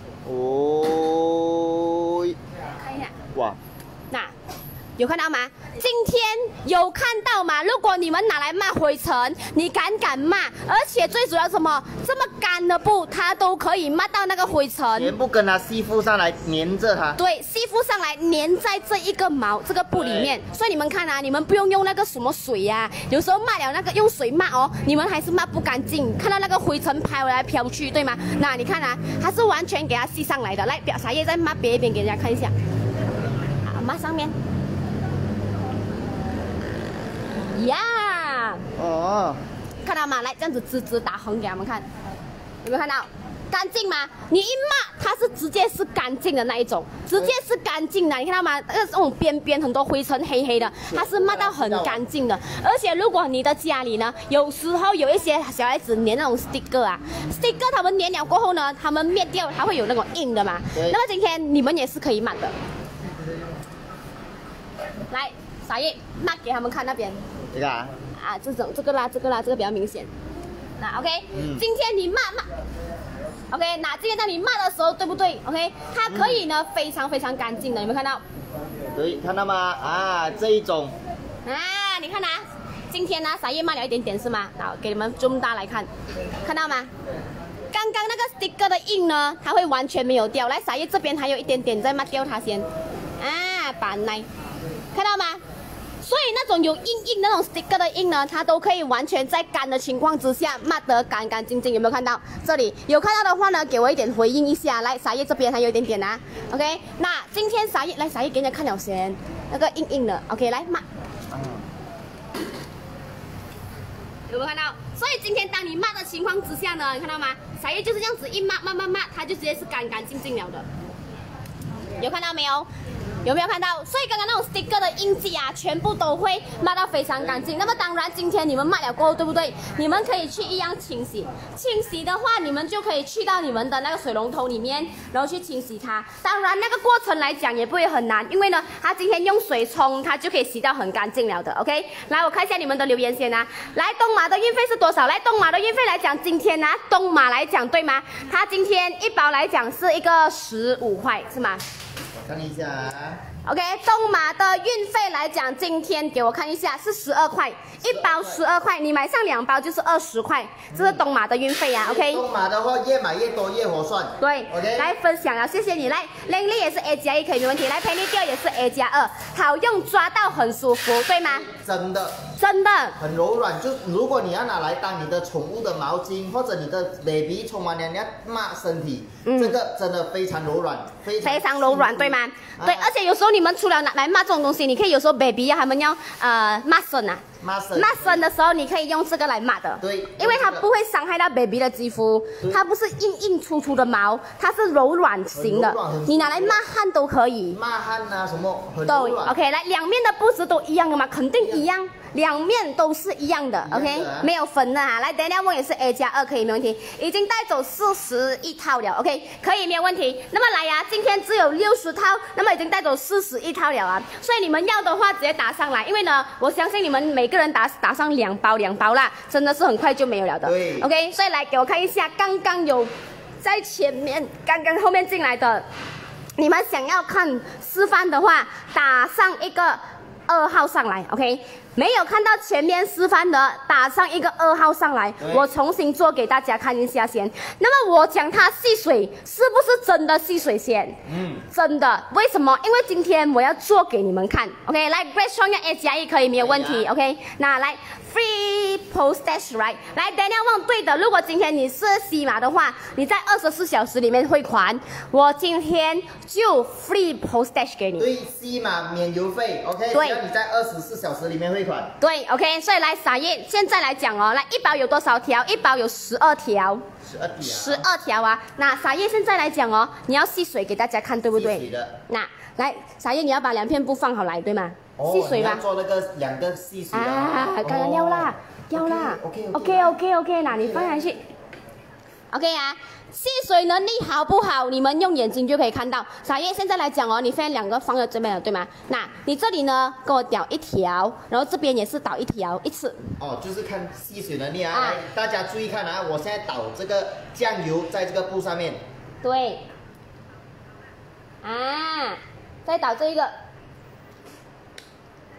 [SPEAKER 1] 哦，
[SPEAKER 2] 看一下，
[SPEAKER 1] 哇，
[SPEAKER 2] 那有看到吗？ 今天有看到吗？如果你们拿来抹灰尘，你敢不敢抹？而且最主要什么？这么干的布，它都可以抹到那个灰尘，
[SPEAKER 1] 全部跟它吸附上来，粘着它。
[SPEAKER 2] 对，吸附上来，粘在这一个毛这个布里面。所以你们看啊，你们不用用那个什么水呀、啊，有时候抹了那个用水抹哦，你们还是抹不干净，看到那个灰尘飘来飘去，对吗？那你看啊，它是完全给它吸上来的。来，表茶叶再抹别一边给人家看一下，好，抹上面。呀、yeah ，
[SPEAKER 1] 哦，
[SPEAKER 2] 看到吗？来，这样子直直打横给他们看，有没有看到？干净吗？你一抹，它是直接是干净的那一种，直接是干净的，你看到吗？那个这种边边很多灰尘黑黑的，它是抹到很干净的。而且如果你的家里呢，有时候有一些小孩子粘那种 sticker 啊 ，sticker 他们粘了过后呢，他们灭掉，它会有那种印的嘛。那么今天你们也是可以抹的。来，撒叶抹给他们看那边。
[SPEAKER 1] 这个啊，
[SPEAKER 2] 啊，这种这个啦，这个啦，这个比较明显。那 OK，、嗯、今天你抹抹 ，OK， 那今天当你抹的时候，对不对 ？OK， 它可以呢、嗯、非常非常干净的，有没有看到？
[SPEAKER 1] 对，看到吗？啊，这一种。
[SPEAKER 2] 啊，你看啊，今天呢，撒叶抹了一点点是吗？好，给你们 zoom 大来看，看到吗？刚刚那个 sticker 的印呢，它会完全没有掉。来，撒叶这边还有一点点，再抹掉它先。啊，板来，看到吗？所以那种有印印那种 sticker 的印呢，它都可以完全在干的情况之下抹得干干净净，有没有看到？这里有看到的话呢，给我一点回应一下。来，撒叶这边还有一点点啊 ，OK。那今天撒叶来，撒叶给人家看了先，那个硬硬的 ，OK， 来抹。有没有看到？所以今天当你抹的情况之下呢，你看到吗？撒叶就是这样子一抹抹抹抹，它就直接是干干净净了的。有看到没有？有没有看到？所以刚刚那种 sticker 的印记啊，全部都会抹到非常干净。那么当然，今天你们抹了过后，对不对？你们可以去一样清洗。清洗的话，你们就可以去到你们的那个水龙头里面，然后去清洗它。当然，那个过程来讲也不会很难，因为呢，它今天用水冲，它就可以洗到很干净了的。OK， 来，我看一下你们的留言先啊。来，东马的运费是多少？来，东马的运费来讲，今天呢、啊，东马来讲对吗？它今天一包来讲是一个十五块，是吗？
[SPEAKER 1] 看一下、啊。
[SPEAKER 2] OK， 东马的运费来讲，今天给我看一下是十二块，一包十二块，你买上两包就是二十块，这是东马的运费啊。OK，
[SPEAKER 1] 东马的话越买越多越划算。
[SPEAKER 2] 对
[SPEAKER 1] ，OK，
[SPEAKER 2] 来分享啊，谢谢你。来，靓丽也是 A 加一，可以没问题。来，陪你掉也是 A 加二，好用，抓到很舒服，对吗？
[SPEAKER 1] 真的，
[SPEAKER 2] 真的
[SPEAKER 1] 很柔软。就如果你要拿来当你的宠物的毛巾，或者你的 baby 冲完凉你要抹身体，嗯、这个真的非常柔软，非常
[SPEAKER 2] 非常柔软，对吗？
[SPEAKER 1] 啊、
[SPEAKER 2] 对，而且有时候你们除了拿来抹这种东西，你可以有时候 baby 要他们要呃抹身啊。
[SPEAKER 1] 抹身，
[SPEAKER 2] 抹身的时候，你可以用这个来抹的，
[SPEAKER 1] 对，
[SPEAKER 2] 因为它不会伤害到 baby 的肌肤，它不是硬硬粗粗的毛，它是柔软型的，你拿来抹汗都可以，
[SPEAKER 1] 抹汗啊什么很
[SPEAKER 2] 都
[SPEAKER 1] 柔软。
[SPEAKER 2] OK， 来，两面的布置都一样的吗？肯定一样，两面都是一样的 ，OK， 没有分的哈。来，等一下问也是 A 加二，可以没问题，已经带走四十一套了 ，OK， 可以没有问题。那么来呀、啊，今天只有六十套，那么已经带走四十一套了啊，所以你们要的话直接打上来，因为呢，我相信你们每个人打打上两包两包啦，真的是很快就没有了的。
[SPEAKER 1] 对
[SPEAKER 2] ，OK， 所以来给我看一下，刚刚有在前面，刚刚后面进来的，你们想要看示范的话，打上一个二号上来 ，OK。没有看到前面示范的，打上一个二号上来，我重新做给大家看一下先。那么我讲它吸水是不是真的吸水先？嗯，真的。为什么？因为今天我要做给你们看。OK， 来 Great Strong 用 A 加一可以没有问题。OK， 那来 Free Post Dash right， 来 Daniel 问对的。如果今天你是西马的话，你在二十四小时里面汇款，我今天就 Free Post Dash 给你。
[SPEAKER 1] 对，西马免邮费。OK，
[SPEAKER 2] 对，
[SPEAKER 1] 只要你在二十四小时里面汇。
[SPEAKER 2] 对 ，OK， 所以来撒叶，现在来讲哦，来一包有多少条？一包有十二条，
[SPEAKER 1] 十二条，
[SPEAKER 2] 十二条啊。那撒叶现在来讲哦，你要吸水给大家看，对不对？
[SPEAKER 1] 吸水的。
[SPEAKER 2] 那来撒叶，你要把两片布放好来，对吗？
[SPEAKER 1] 哦、
[SPEAKER 2] 吸水吧。
[SPEAKER 1] 你要做那个两个吸水
[SPEAKER 2] 啊，刚刚要啦，要啦。OK，OK，OK， 那你放下去。OK 啊。吸水能力好不好？你们用眼睛就可以看到。撒叶现在来讲哦，你现在两个放在这边了，对吗？那你这里呢，给我倒一条，然后这边也是倒一条，一次。
[SPEAKER 1] 哦，就是看吸水能力啊！啊来，大家注意看啊，我现在倒这个酱油在这个布上面。
[SPEAKER 2] 对。啊，再倒这一个。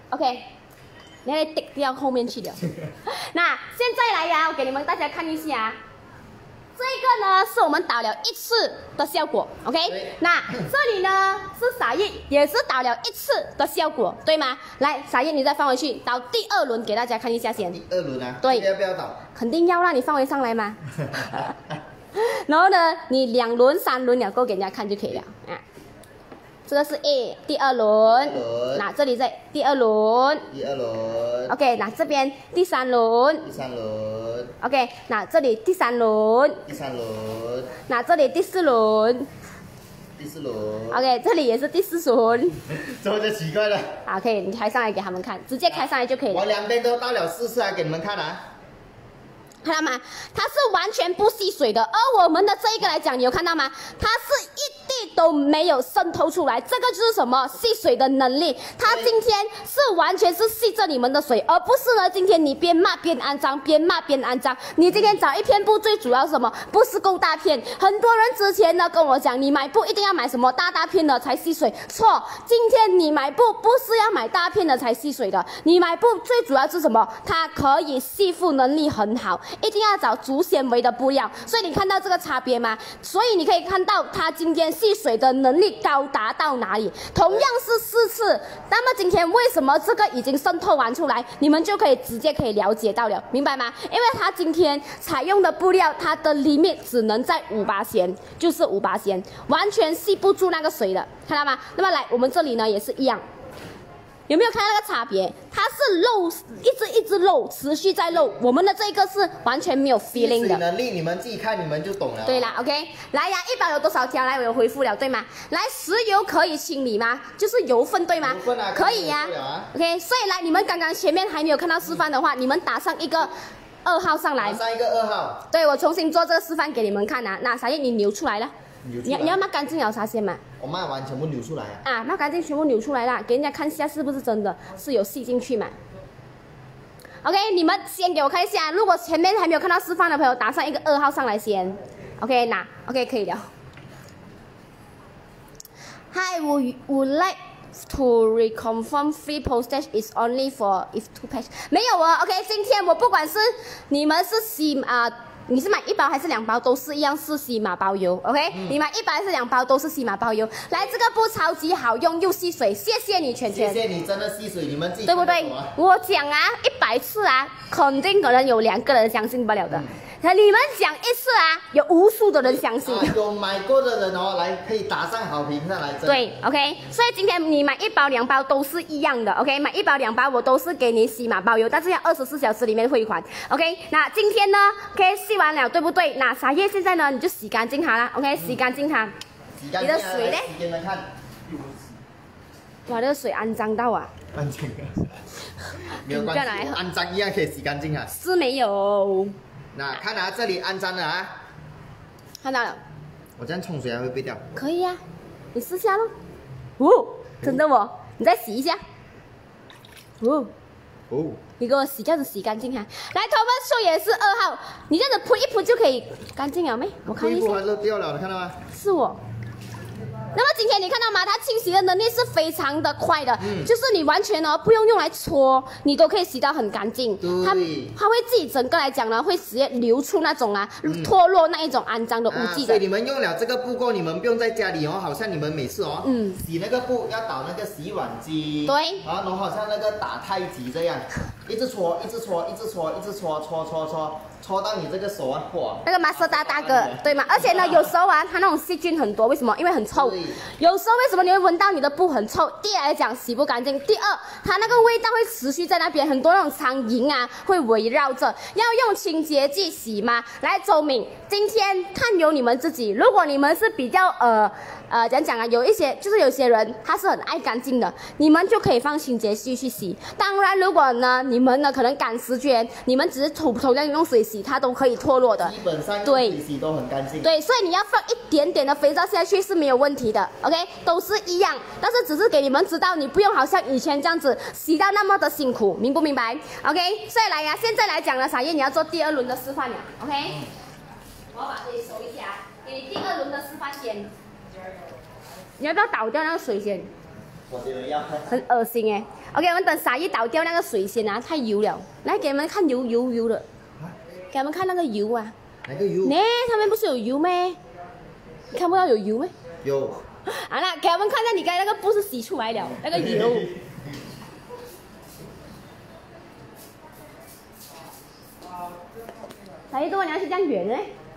[SPEAKER 2] OK， 你要滴掉后面去了。那现在来呀，我给你们大家看一下。这个呢是我们倒了一次的效果 ，OK？ 那这里呢是撒叶，也是倒了一次的效果，对吗？来，撒叶你再放回去，倒第二轮给大家看一下先。
[SPEAKER 1] 第二轮啊？
[SPEAKER 2] 对，
[SPEAKER 1] 要不要倒？
[SPEAKER 2] 肯定要让你放回上来嘛。然后呢，你两轮、三轮了够给人家看就可以了啊。这个是 A 第二轮，那这里在第二轮，
[SPEAKER 1] 第二轮
[SPEAKER 2] ，OK， 那这边第三轮，
[SPEAKER 1] 第三轮
[SPEAKER 2] ，OK， 那这里第三轮，
[SPEAKER 1] 第三轮，
[SPEAKER 2] 那这里第四轮，
[SPEAKER 1] 第四轮
[SPEAKER 2] ，OK， 这里也是第四轮，
[SPEAKER 1] 这么就奇怪了。
[SPEAKER 2] 好，可以，你开上来给他们看，直接开上来就可以了。
[SPEAKER 1] 我两边都倒了四次啊，给你们看啊。
[SPEAKER 2] 看到吗？它是完全不吸水的，而我们的这一个来讲，你有看到吗？它是一滴都没有渗透出来，这个就是什么吸水的能力。它今天是完全是吸着你们的水，而不是呢今天你边骂边肮脏，边骂边肮脏。你今天找一片布，最主要是什么？不是够大片。很多人之前呢跟我讲，你买布一定要买什么大大片的才吸水，错。今天你买布不是要买大片的才吸水的，你买布最主要是什么？它可以吸附能力很好。一定要找足纤维的布料，所以你看到这个差别吗？所以你可以看到它今天吸水的能力高达到哪里。同样是四次，那么今天为什么这个已经渗透完出来，你们就可以直接可以了解到了，明白吗？因为它今天采用的布料，它的 limit 只能在五八仙，就是五八仙，完全吸不住那个水的，看到吗？那么来，我们这里呢也是一样。有没有看到那个差别？它是漏，一直一直漏，持续在漏。我们的这个是完全没有 feeling 的。
[SPEAKER 1] 吸水能力你们自己看，你们就懂了。
[SPEAKER 2] 对啦 ，OK， 来呀，一包有多少条？来，我有回复了，对吗？来，石油可以清理吗？就是油分，对吗？
[SPEAKER 1] 油分啊，
[SPEAKER 2] 可以呀、啊。OK， 所以来，你们刚刚前面还没有看到示范的话，你们打上一个二号上来。
[SPEAKER 1] 打上一个二号。
[SPEAKER 2] 对，我重新做这个示范给你们看啊。那啥叶你扭出来了。你你要抹干净了啥先嘛？
[SPEAKER 1] 我抹完全部扭出来啊！
[SPEAKER 2] 啊，抹干净全部扭出来了，给人家看一下是不是真的是有吸进去嘛 ？OK， 你们先给我看一下，如果前面还没有看到示范的朋友，打上一个二号上来先。OK， 那 OK 可以了。Hi, would would like to reconfirm free postage is only for if two patch 没有啊 ？OK， 今天我不管是你们是吸啊。你是买一包还是两包，都是一样是吸马包邮 ，OK？、嗯、你买一包还是两包，都是吸马包邮。来，这个布超级好用又吸水，谢谢你圈圈。
[SPEAKER 1] 谢谢你，真的吸水，你们自己
[SPEAKER 2] 对不对？我讲啊，一百次啊，肯定可能有两个人相信不了的。嗯你们讲一次啊，有无数的人相信。
[SPEAKER 1] 啊、有买过的人哦，来可以打上好评上来。
[SPEAKER 2] 对 ，OK。所以今天你买一包两包都是一样的 ，OK。买一包两包我都是给你洗码包邮，但是要二十四小时里面汇款 ，OK。那今天呢 ，OK 洗完了对不对？那茶叶现在呢你就洗干净它啦 ，OK。洗干净它。
[SPEAKER 1] 洗干净。
[SPEAKER 2] 你的水呢？
[SPEAKER 1] 给你们看。
[SPEAKER 2] 哇，这个水肮脏到啊！
[SPEAKER 1] 肮脏啊！没有关系，肮脏一样可以洗干净啊。
[SPEAKER 2] 是没有。
[SPEAKER 1] 那看啊，这里肮脏了啊，
[SPEAKER 2] 看到了。
[SPEAKER 1] 我这样冲水还会被掉？
[SPEAKER 2] 可以啊，你试下咯。哦，真的哦，你再洗一下。哦。
[SPEAKER 1] 哦。
[SPEAKER 2] 你给我洗，这样子洗干净哈。来，头发梳也是二号，你这样子扑一扑就可以干净了没？我看一下。
[SPEAKER 1] 扑一扑还漏掉了，你看到吗？
[SPEAKER 2] 是我。那么今天你看到吗？它清洗的能力是非常的快的，嗯、就是你完全呢不用用来搓，你都可以洗到很干净。它它会自己整个来讲呢，会直接流出那种啊、嗯、脱落那一种肮脏的污迹的、啊。
[SPEAKER 1] 所以你们用了这个布垢，你们不用在家里哦，好像你们每次哦，嗯，洗那个布要倒那个洗碗机，
[SPEAKER 2] 对，
[SPEAKER 1] 然后好像那个打太极这样，一直搓，一直搓，一直搓，一直搓，搓搓搓。搓到你这个手啊，哇！
[SPEAKER 2] 那个马色大大哥，对吗？而且呢，有时候啊，它那种细菌很多，为什么？因为很臭。有时候为什么你会闻到你的布很臭？第一来讲洗不干净，第二它那个味道会持续在那边，很多那种苍蝇啊会围绕着。要用清洁剂洗吗？来，周敏，今天看由你们自己。如果你们是比较呃呃怎样讲啊，有一些就是有些人他是很爱干净的，你们就可以放清洁剂去洗。当然，如果呢你们呢可能赶时间，你们只是普通的用水洗。它都可以脱落的，
[SPEAKER 1] 基本上
[SPEAKER 2] 对
[SPEAKER 1] 水洗都很干净。
[SPEAKER 2] 对，所以你要放一点点的肥皂下去是没有问题的 ，OK， 都是一样，但是只是给你们知道，你不用好像以前这样子洗到那么的辛苦，明不明白 ？OK， 所以来呀，现在来讲呢，傻叶你要做第二轮的示范了 ，OK，、嗯、我要把这里收一下，给你第二轮的示范先，你要不要倒掉那个水先？
[SPEAKER 1] 我觉得要。
[SPEAKER 2] 很恶心哎。OK， 我们等沙叶倒掉那个水先啊，太油了。来给你们看油油油的，给你们看那个油啊。
[SPEAKER 1] 哪个油？
[SPEAKER 2] 呢，上面不是有油咩？你看不到有油咩？
[SPEAKER 1] 有。
[SPEAKER 2] 好了，给我们看一下，你刚才那个布是洗出来了，那个油。沙叶，怎么你要去这样远呢？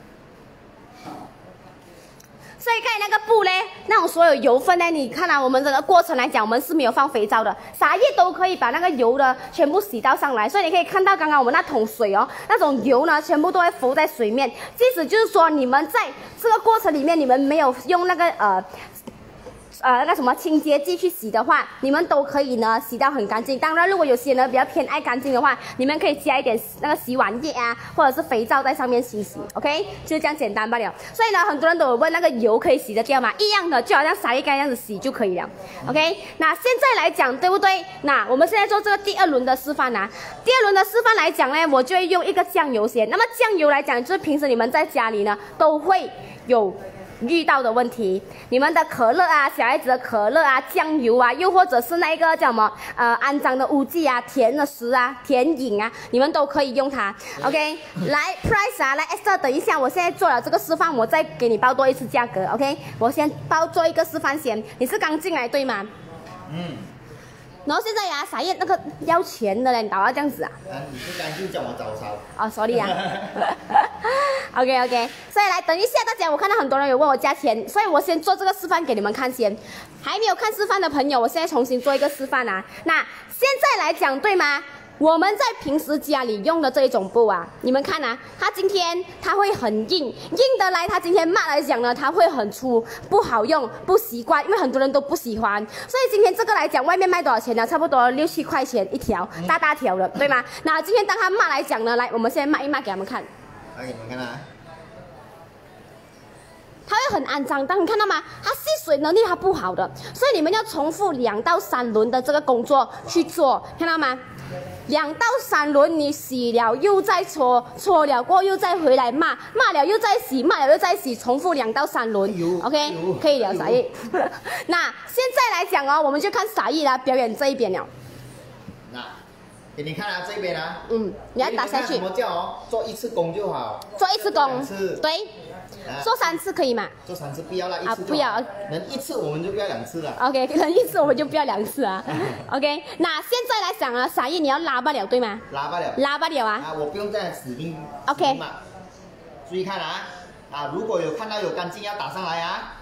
[SPEAKER 2] 所以刚才那个布呢，那种所有油分呢，你看啊，我们整个过程来讲，我们是没有放肥皂的，沙叶都可以把那个油的全部洗到上来。所以你可以看到刚刚我们那桶水哦，那种油呢，全部都会浮在水面。即使就是说你们在这个过程里面，你们没有用那个呃。呃，那个什么清洁剂去洗的话，你们都可以呢洗到很干净。当然，如果有些人比较偏爱干净的话，你们可以加一点那个洗碗液啊，或者是肥皂在上面洗洗 ，OK， 就是这样简单罢了。所以呢，很多人都有问那个油可以洗得掉吗？一样的，就好像沙叶干这样子洗就可以了 ，OK。那现在来讲，对不对？那我们现在做这个第二轮的示范啊。第二轮的示范来讲呢，我就会用一个酱油先。那么酱油来讲，就是平时你们在家里呢都会有遇到的问题，你们的可乐啊，小孩子的可乐啊，酱油啊，又或者是那个叫什么呃肮脏的污迹啊，甜的食啊，甜饮啊，你们都可以用它。OK， 来 price 啊，来 Esther， 等一下，我现在做了这个示范，我再给你报多一次价格。OK， 我先报做一个示范先。你是刚进来对吗？嗯。然后现在呀、啊，沙叶那个要钱的嘞，你打到这样子啊？
[SPEAKER 1] 啊，你不干就叫我早操。
[SPEAKER 2] 哦 ，sorry 啊。OK OK， 所以来等一下，大家我看到很多人有问我价钱，所以我先做这个示范给你们看先。还没有看示范的朋友，我现在重新做一个示范啊。那现在来讲对吗？我们在平时家里用的这一种布啊，你们看啊，它今天它会很硬，硬的来，它今天抹来讲呢，它会很粗，不好用，不习惯，因为很多人都不喜欢。所以今天这个来讲，外面卖多少钱呢？差不多六七块钱一条，大大条的，对吗？那今天当它抹来讲呢，来，我们现在抹一抹给他们看。
[SPEAKER 1] 来给你们看啊。
[SPEAKER 2] 它会很肮脏，但你看到吗？它吸水能力它不好的，所以你们要重复两到三轮的这个工作去做，看到吗？两到三轮，你洗了又再搓，搓了过后又再回来抹，抹了又再洗，抹了又再洗，重复两到三轮。
[SPEAKER 1] 哎、
[SPEAKER 2] OK， 可以了，沙叶。那现在来讲哦，我们就看沙叶来表演这一边了。
[SPEAKER 1] 那给你看啊，这边啊。
[SPEAKER 2] 嗯，你要打下去。
[SPEAKER 1] 怎么叫哦？做一次工就好。
[SPEAKER 2] 做一次工。
[SPEAKER 1] 两次。
[SPEAKER 2] 对。做三次可以吗？
[SPEAKER 1] 做三次不要啦，一次
[SPEAKER 2] 啊不要，
[SPEAKER 1] 能一次我们就不要两次了。
[SPEAKER 2] OK， 能一次我们就不要两次啊。OK， 那现在来讲啊，沙叶你要拉不了对吗？
[SPEAKER 1] 拉不了。
[SPEAKER 2] 拉不了啊。
[SPEAKER 1] 啊，我不用这样使劲。
[SPEAKER 2] OK。
[SPEAKER 1] 注意看啊，啊，如果有看到有干净要打上来啊。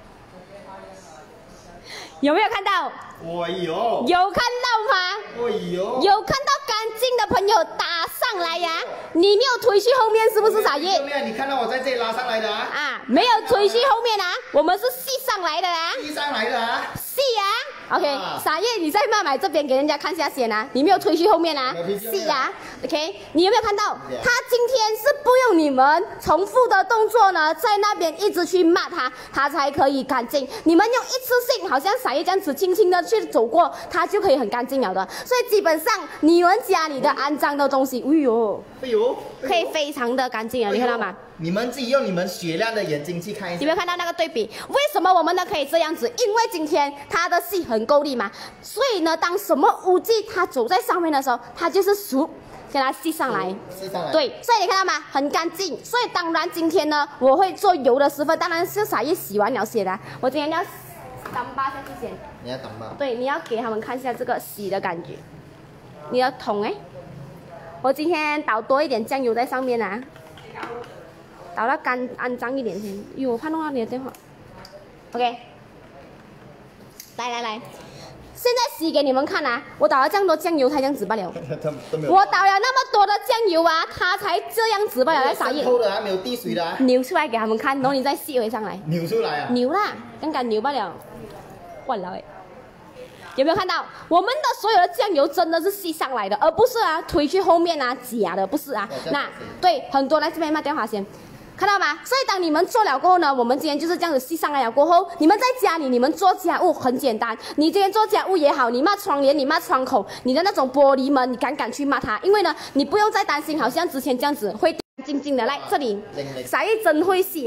[SPEAKER 2] 有没有看到？
[SPEAKER 1] 哎呦。有
[SPEAKER 2] 看到吗？
[SPEAKER 1] 哎呦。
[SPEAKER 2] 有看到干净的朋友打上来呀、啊！你没有推去后面是不是沙叶？
[SPEAKER 1] 没有，你看到我在这里拉上来的啊。
[SPEAKER 2] 啊，没有推去后面啊，我们是系上来的啊。
[SPEAKER 1] 系上来的啊。
[SPEAKER 2] 系啊 ，OK， 沙叶你在慢买这边给人家看下先啊，你没有推去后面啊，系啊 ，OK， 你有没有看到？他今天是不用你们重复的动作呢，在那边一直去骂他，他才可以干净。你们用一次性，好像沙叶这样子轻轻的去走过，它就可以很干净了的。所以基本上你们家里的肮脏的东西，哎呦，
[SPEAKER 1] 哎呦，
[SPEAKER 2] 可以非常的干净啊，你看到吗？
[SPEAKER 1] 你们自己用你们雪亮的眼睛去看一下，
[SPEAKER 2] 有没有看到那个对比？为什么我们呢可以这样子？因为今天它的细很够力嘛，所以呢，当什么污迹它走在上面的时候，它就是熟，给它吸上来。
[SPEAKER 1] 吸上来。对，
[SPEAKER 2] 所以你看到吗？很干净。所以当然今天呢，我会做油的示范，当然是沙叶洗完了先的。我今天要当巴下去先。
[SPEAKER 1] 你要当巴？对，
[SPEAKER 2] 你要给他们看一下这个洗的感觉。你的桶哎，我今天倒多一点酱油在上面啊。倒到干肮脏一点先，因为我怕弄到你的电话。OK， 来来来，现在洗给你们看啊！我倒了这样多酱油才这样子罢了。我倒了那么多的酱油啊，它才这样子罢了。来，沙叶。
[SPEAKER 1] 透的还没有滴水的啊。
[SPEAKER 2] 扭出来给他们看，然后你再吸回上来。
[SPEAKER 1] 扭出来啊？
[SPEAKER 2] 扭啦，刚刚扭罢了。换了哎。有没有看到我们的所有的酱油真的是吸上来的，而不是啊推去后面啊假的，不是啊。那对很多来这边卖电话先。看到吗？所以当你们做了过后呢，我们今天就是这样子吸上来了过后，你们在家里你们做家务很简单，你今天做家务也好，你抹窗帘，你抹窗口，你的那种玻璃门，你敢敢去抹它，因为呢，你不用再担心好像之前这样子会干净净的。来这里，沙叶真会洗啊，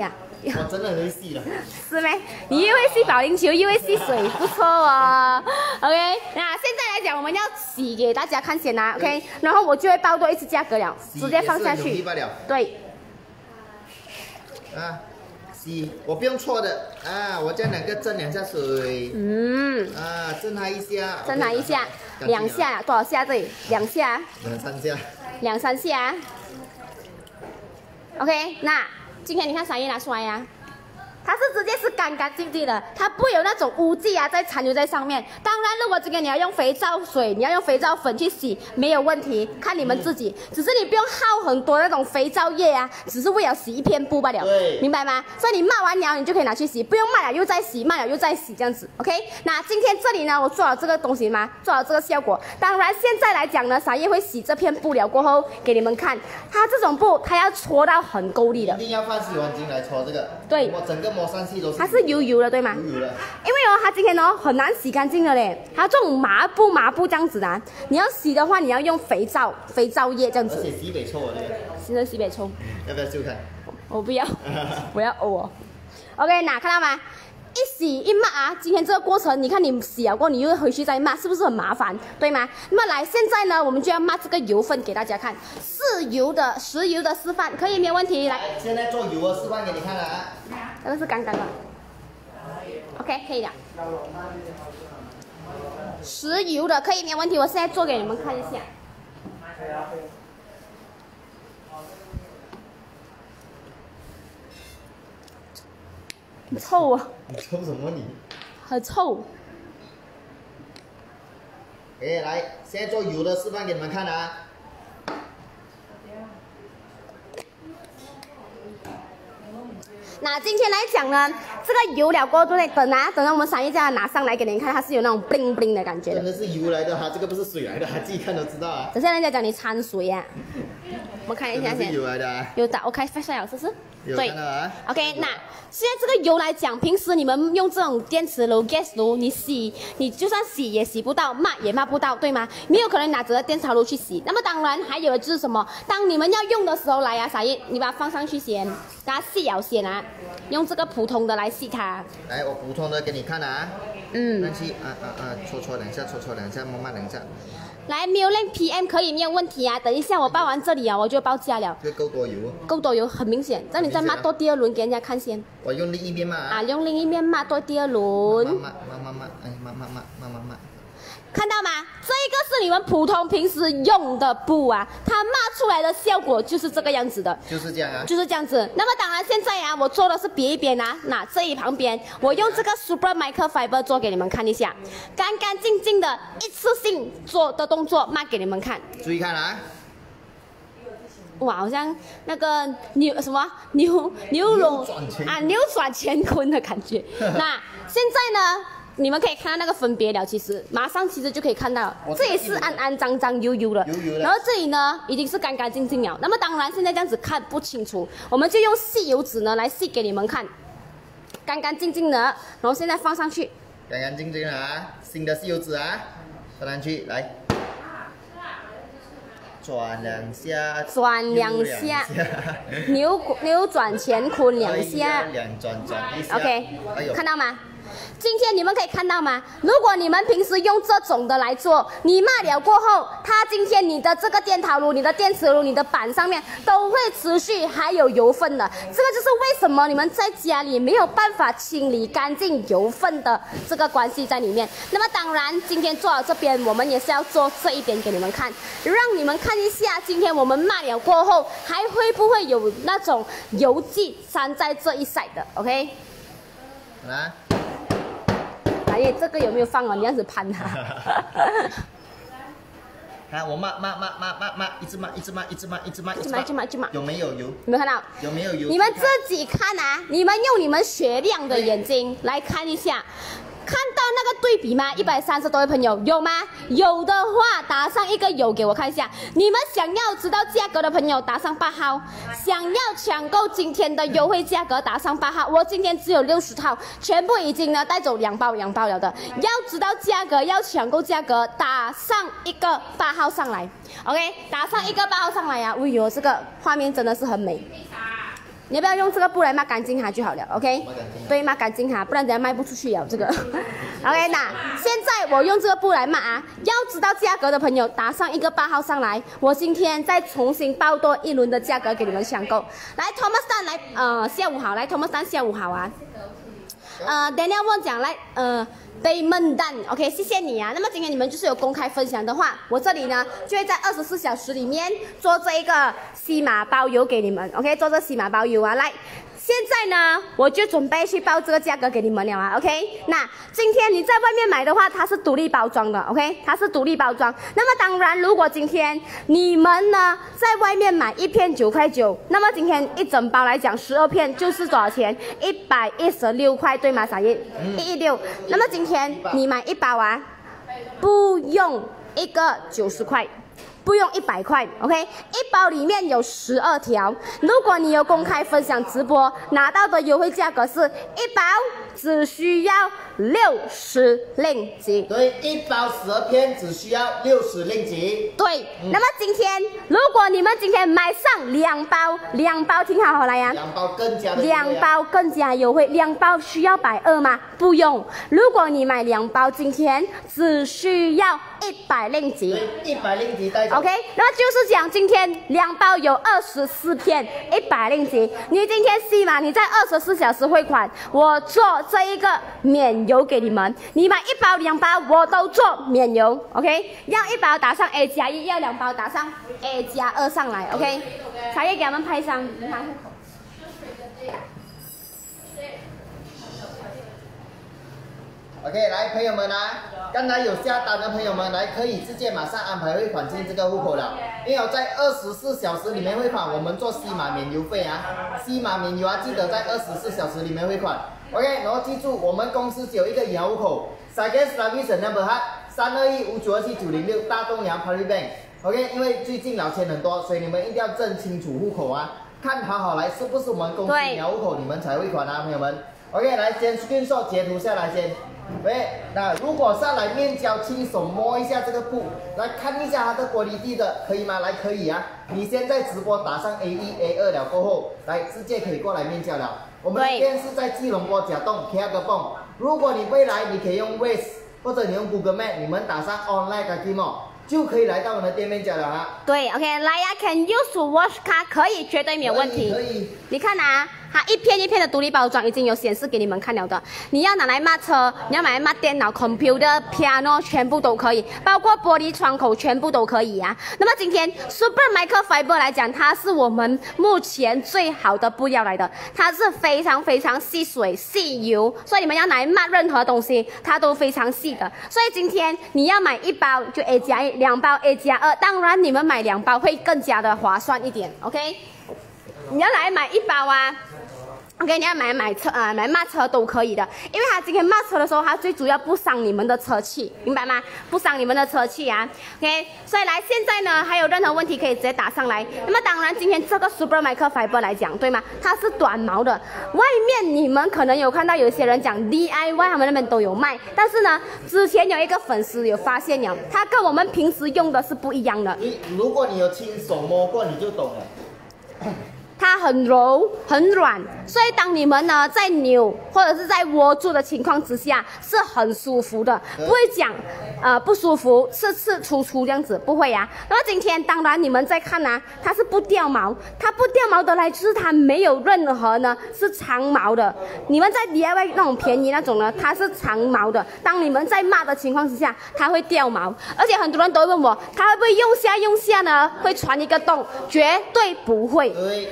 [SPEAKER 1] 我真的很会洗了。
[SPEAKER 2] 是咩？你又会洗保龄球，又会洗水，不错哦。OK， 那现在来讲，我们要洗给大家看先啦。OK， 然后我就会报多一次价格了，直接放下去。对。
[SPEAKER 1] 啊，洗，我不用搓的啊，我这样两个蒸两下水。
[SPEAKER 2] 嗯。
[SPEAKER 1] 啊，蒸它一下。
[SPEAKER 2] 蒸它一下，两下，多少下？这里两下。
[SPEAKER 1] 两三下。
[SPEAKER 2] 两三下。OK， 那。今天你看沙叶拿出来呀、啊，它是直接是干干净净的，它不会有那种污迹啊在残留在上面。当然，如果今天你要用肥皂水，你要用肥皂粉去洗，没有问题，看你们自己。嗯、只是你不用耗很多那种肥皂液啊，只是为了洗一片布罢了，明白吗？所以你抹完了，你就可以拿去洗，不用抹了又再洗，抹了又再洗这样子。OK， 那今天这里呢，我做了这个东西吗？做了这个效果。当然，现在来讲呢，沙叶会洗这片布了过后给你们看，它这种布它要搓到很够力的，
[SPEAKER 1] 一定要放洗碗巾来搓这个。
[SPEAKER 2] 对，
[SPEAKER 1] 我整个摸上去都是。
[SPEAKER 2] 它是油油的，对吗？
[SPEAKER 1] 油油的。
[SPEAKER 2] 因为哦，它今天哦很难洗干净的嘞，它这种麻布麻布这样子的、啊，你要洗的话，你要用肥皂肥皂液这样子。
[SPEAKER 1] 而且洗北抽啊这个。
[SPEAKER 2] 现在洗北抽。
[SPEAKER 1] 要不要试看？
[SPEAKER 2] 我不要，我要呕哦。OK， 那看到吗？一洗一抹啊，今天这个过程，你看你洗了过后，你又回去再抹，是不是很麻烦？对吗？那么来，现在呢，我们就要抹这个油分给大家看，试油的石油的示范，可以没有问题。来，
[SPEAKER 1] 现在做油的示范给你看了啊。
[SPEAKER 2] 这个是刚刚的。OK， 可以了。石油的可以没有问题，我现在做给你们看一下。很臭啊！
[SPEAKER 1] 你臭什么你？
[SPEAKER 2] 很臭。
[SPEAKER 1] 哎，来，现在做油的示范给你们看啊。
[SPEAKER 2] 那今天来讲呢，这个油了过后，对，等啊，等到我们沙叶酱拿上来给你们看，它是有那种 bling bling 的感觉的。
[SPEAKER 1] 真的是油来的哈，这个不是水来的，自己看都知道啊。
[SPEAKER 2] 等下人家讲你掺水呀、啊，我们看一下先。
[SPEAKER 1] 是油来的啊。
[SPEAKER 2] 有的，我开发下了，是不是？
[SPEAKER 1] 对。啊、
[SPEAKER 2] OK， 那现在这个油来讲，平时你们用这种电磁炉、gas 炉，你洗，你就算洗也洗不到，抹也抹不到，对吗？没有可能拿着电磁炉去洗。那么当然还有的就是什么？当你们要用的时候来啊，沙叶，你把它放上去先，大家洗了先啊，用这个普通的来洗它。
[SPEAKER 1] 来，我普通的给你看啊。
[SPEAKER 2] 嗯。
[SPEAKER 1] 上去啊啊啊，搓搓两下，搓搓两下，慢慢两下。
[SPEAKER 2] 来 Million P M 可以没有问题啊！等一下我包完这里啊，我就报价了。
[SPEAKER 1] 这够多油哦。
[SPEAKER 2] 够多油，很明显。让你再抹多第二轮给人家看先。
[SPEAKER 1] 我用另一面抹啊。
[SPEAKER 2] 啊，用另一面抹多第二轮。
[SPEAKER 1] 抹抹抹抹抹，哎，抹抹抹抹抹抹。
[SPEAKER 2] 看到吗？这一个是你们普通平时用的布啊，它抹出来的效果就是这个样子的。
[SPEAKER 1] 就是这样啊。
[SPEAKER 2] 就是这样子。那么当然现在啊，我做的是别一边啊，那这一旁边我用这个 Super Microfiber 做给你们看一下，干干净净的一次性做的动作抹给你们看。
[SPEAKER 1] 注意看啊。
[SPEAKER 2] 哇，好像那个牛什么牛牛龙啊，扭转乾坤的感觉。那现在呢？你们可以看到那个分别了，其实马上其实就可以看到，这也是暗暗脏脏油油的，然后这里呢已经是干干净净了。那么当然现在这样子看不清楚，我们就用细油纸呢来细给你们看，干干净净的，然后现在放上去，
[SPEAKER 1] 干干净净的啊，新的细油纸啊，放上去来，转两下，
[SPEAKER 2] 转两下，扭扭转乾坤两下，
[SPEAKER 1] 两转转一下
[SPEAKER 2] ，OK，
[SPEAKER 1] 哎、
[SPEAKER 2] 看到吗？今天你们可以看到吗？如果你们平时用这种的来做，你抹了过后，它今天你的这个电陶炉、你的电磁炉、你的板上面都会持续还有油分的。这个就是为什么你们在家里没有办法清理干净油分的这个关系在里面。那么当然，今天做到这边，我们也是要做这一边给你们看，让你们看一下，今天我们抹了过后，还会不会有那种油迹粘在这一 side 的 ？OK？
[SPEAKER 1] 来。
[SPEAKER 2] 哎，这个有没有放啊？你这样子攀它。
[SPEAKER 1] 看我抹抹抹抹抹抹，一直抹一直抹一直抹一直抹
[SPEAKER 2] 一直抹一直抹一直抹。
[SPEAKER 1] 有没有油？
[SPEAKER 2] 有没有看到？
[SPEAKER 1] 有没有油？
[SPEAKER 2] 你们自己看啊！你们用你们雪亮的眼睛来看一下。看到那个对比吗？一百三十多位朋友有吗？有的话打上一个有给我看一下。你们想要知道价格的朋友打上八号，想要抢购今天的优惠价格打上八号。我今天只有六十套，全部已经呢带走两包两包了的。要知道价格，要抢购价格，打上一个八号上来。OK， 打上一个八号上来呀、啊！哎呦，这个画面真的是很美。 你要不要用这个布来抹干净它就好了 ？OK？ 对，抹干净它，不然等下卖不出去了这个。OK， 那现在我用这个布来抹啊，要知道价格的朋友打上一个八号上来，我今天再重新报多一轮的价格给你们抢购。来 ，Thomas Tan 来，呃，下午好，来 Thomas Tan 下午好啊。呃 ，Daniel 问讲来，呃。Diamond Dan，OK， 谢谢你啊。那么今天你们就是有公开分享的话，我这里呢就会在二十四小时里面做这一个西马包邮给你们 ，OK， 做这西马包邮啊。来，现在呢我就准备去报这个价格给你们了啊 ，OK。那今天你在外面买的话，它是独立包装的 ，OK， 它是独立包装。那么当然，如果今天你们呢在外面买一片九块九，那么今天一整包来讲，十二片就是多少钱？一百一十六块，对吗？傻叶一一六。那么今天你买一包啊，不用一个九十块，不用一百块 ，OK， 一包里面有十二条。如果你有公开分享直播，拿到的优惠价格是一包只需要六十令吉。
[SPEAKER 1] 对，一包十二片只需要六十令吉。
[SPEAKER 2] 对，嗯、那么今天如果你们今天买上两包，两包听好好来呀、啊，
[SPEAKER 1] 两包更加的、啊、
[SPEAKER 2] 两包更加优惠，两包需要百二吗？不用。如果你买两包，今天只需要一百令吉。
[SPEAKER 1] 对，一百令吉带走。
[SPEAKER 2] OK， 那么就是讲今天两包有二十四片，一百令吉。你今天西马，你在二十四小时汇款，我做这一个免邮给你们。你买一包两包，我都做免邮。OK， 要一包打上 A 加一，要两包打上 A 加二上来。OK， 茶叶给他们拍上银行户口。
[SPEAKER 1] OK， 来，朋友们啊，刚才有下单的朋友们来，可以直接马上安排汇款进这个户口了。因为在二十四小时里面汇款，我们做西马免邮费啊，西马免邮啊，记得在二十四小时里面汇款。OK， 然后记住，我们公司只有一个银行户口 ，Saga's Service Number 哈，三二一五九二七九零六，大东洋 Paris Bank。OK， 因为最近老千很多，所以你们一定要认清楚户口啊，看好好来是不是我们公司银行户口，你们才汇款啊，朋友们。OK， 来先 screenshot 截图下来先。对，那如果上来面交，亲手摸一下这个布，来看一下它的玻璃地的，可以吗？来，可以啊。你先在直播打上 A 一 A 二了过后，来直接可以过来面交了。我们这边是在吉隆坡甲洞 K 二个泵。如果你未来你可以用 Waze 或者你用 Google Map， 你们打上 Online 的 Gimo 就可以来到我们的店面交了哈。
[SPEAKER 2] 对 ，OK， 来呀 ，Can use wash 卡可以，绝对没有问题。
[SPEAKER 1] 可以。可以
[SPEAKER 2] 你看啊。它一片一片的独立包装已经有显示给你们看了的，你要拿来抹车，你要拿来抹电脑 computer、piano 全部都可以，包括玻璃窗口全部都可以啊。那么今天 Super Microfiber 来讲，它是我们目前最好的布料来的，它是非常非常细水细油，所以你们要拿来抹任何东西，它都非常细的。所以今天你要买一包就 A 加一，两包 A 加二，当然你们买两包会更加的划算一点 ，OK？ 你要来买一包啊。OK， 你要买买车啊、呃，买抹车都可以的，因为它今天抹车的时候，它最主要不伤你们的车气，明白吗？不伤你们的车气啊。OK， 所以来现在呢，还有任何问题可以直接打上来。那么当然，今天这个 Super Microfiber 来讲，对吗？它是短毛的，外面你们可能有看到有些人讲 D I Y， 他们那边都有卖，但是呢，之前有一个粉丝有发现了，它跟我们平时用的是不一样的。
[SPEAKER 1] 你如果你有亲手摸过，你就懂了。
[SPEAKER 2] 它很柔很软，所以当你们呢在扭或者是在握住的情况之下是很舒服的，不会讲呃不舒服刺刺粗粗这样子，不会呀、啊。那么今天当然你们在看啊，它是不掉毛，它不掉毛的来就是它没有任何呢是长毛的。你们在 D I Y 那种便宜那种呢，它是长毛的。当你们在抹的情况之下，它会掉毛，而且很多人都会问我，它会不会用下用下呢会穿一个洞？绝对不会。
[SPEAKER 1] 对。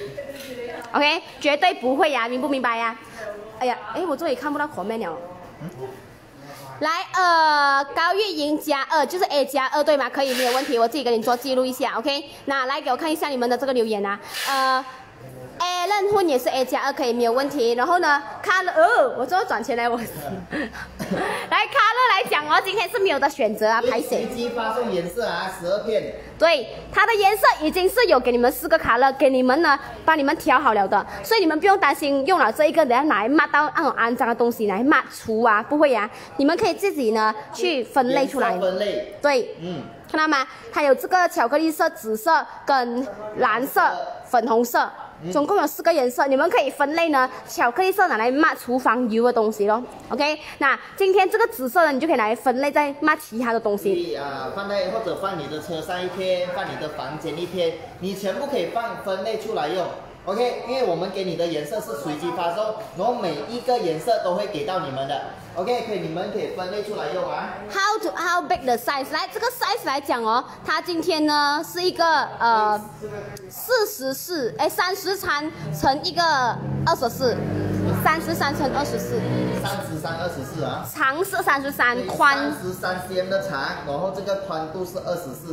[SPEAKER 2] OK， 绝对不会呀、啊，明不明白呀、啊？哎呀，哎，我这里看不到 comment 了。来，呃，高玉莹加二就是 A 加二对吗？可以，没有问题，我自己给你做记录一下 ，OK？ 那来给我看一下你们的这个留言啊，呃 ，Allen 混也是 A 加二，可以，没有问题。然后呢，卡乐，哦，我最后转钱来，我来卡乐来讲哦，今天是没有的选择啊，排谁？
[SPEAKER 1] 随机发送颜色啊，十二片。
[SPEAKER 2] 对，它的颜色已经是有给你们四个卡了，给你们呢帮你们调好了的，所以你们不用担心用了这一个等下拿来抹到那种肮脏的东西来抹除啊，不会啊，你们可以自己呢去分类出来。
[SPEAKER 1] 分类。
[SPEAKER 2] 对，嗯，看到吗？它有这个巧克力色、紫色跟蓝色、粉红色。 总共有四个颜色，你们可以分类呢。巧克力色拿来抹厨房油的东西咯 ，OK。那今天这个紫色呢，你就可以拿来分类再抹其他的东西。
[SPEAKER 1] 可以啊，放在或者放你的车上一片，放你的房间一片，你全部可以放分类出来用。OK， 因为我们给你的颜色是随机发送，然后每一个颜色都会给到你们的。OK， 可以，你们可以分类出来用啊。
[SPEAKER 2] How to how big the size？ 来，这个 size 来讲哦，它今天呢是一个呃四十四，哎三十三乘一个二十四，三十三乘二十四。
[SPEAKER 1] 三十三二十四啊。
[SPEAKER 2] 长是三十三，宽
[SPEAKER 1] 三十三 cm 的长，然后这个宽度是二十四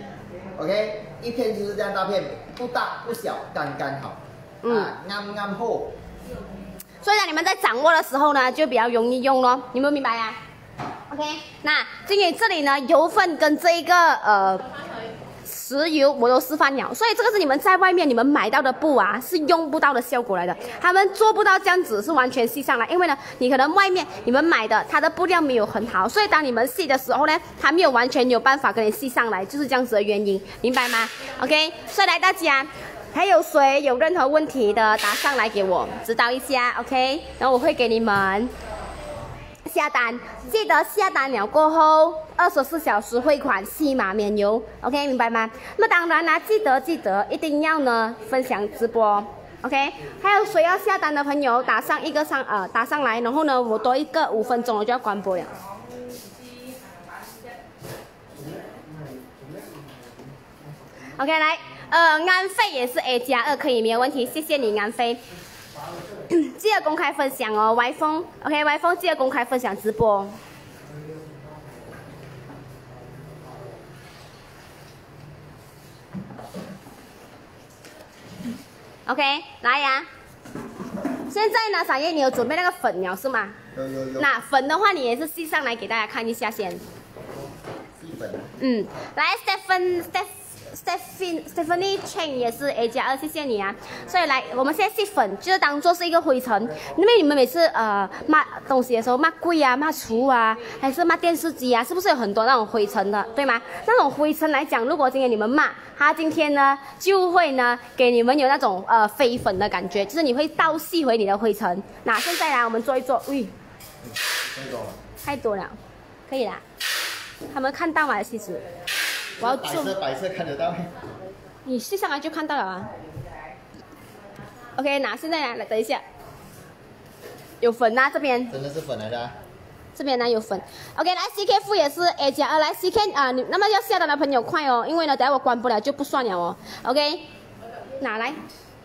[SPEAKER 1] cm。OK， 一片就是这样大片，不大不小，刚刚好。嗯，啊，啱啱好。
[SPEAKER 2] 所以呢，你们在掌握的时候呢，就比较容易用咯，你们明白呀 ？OK， 那今天这里呢，油分跟这一个呃石油我都示范了，所以这个是你们在外面你们买到的布啊，是用不到的效果来的，他们做不到这样子是完全系上来，因为呢，你可能外面你们买的它的布料没有很好，所以当你们系的时候呢，它没有完全有办法跟你系上来，就是这样子的原因，明白吗 ？OK， 所以来大家。还有谁有任何问题的，打上来给我指导一下 ，OK？ 然后我会给你们下单，记得下单了过后二十四小时汇款，西马免邮 ，OK？ 明白吗？那当然啦，记得记得一定要呢分享直播 ，OK？ 还有谁要下单的朋友打上一个上呃打上来，然后呢我多一个五分钟我就要关播了。OK， 来。呃，安飞也是 A 加二，可以没有问题，谢谢你安飞。记得公开分享哦，歪风 ，OK， 歪风记得公开分享直播。OK， 来呀。现在呢，小叶你有准备那个粉了是吗？
[SPEAKER 1] 有有有。
[SPEAKER 2] 那粉的话，你也是系上来给大家看一下先。
[SPEAKER 1] 细粉。
[SPEAKER 2] 嗯，来 ，Stephen Steph。Stephanie Stephanie Cheng 也是 A 加二，谢谢你啊！所以来，我们现在细粉就是当做是一个灰尘，因为你们每次呃抹东西的时候，抹柜啊、抹橱啊，还是抹电视机啊，是不是有很多那种灰尘的，对吗？那种灰尘来讲，如果今天你们抹，它今天呢就会呢给你们有那种呃飞粉的感觉，就是你会倒吸回你的灰尘。那现在来我们做一做，喂，
[SPEAKER 1] 太多了，
[SPEAKER 2] 太多了，可以啦，他们看到吗？其实。我要
[SPEAKER 1] 白色白色看得到。
[SPEAKER 2] 你系上来就看到了啊。OK， 那现在来等一下，有粉啊这边。
[SPEAKER 1] 真的是粉来的、啊。
[SPEAKER 2] 这边呢有粉。OK， 来 C K 负也是 A 加二，来 C K 啊，你那么要下单的朋友快哦，因为呢等下我关不了就不算了哦。OK， 拿来。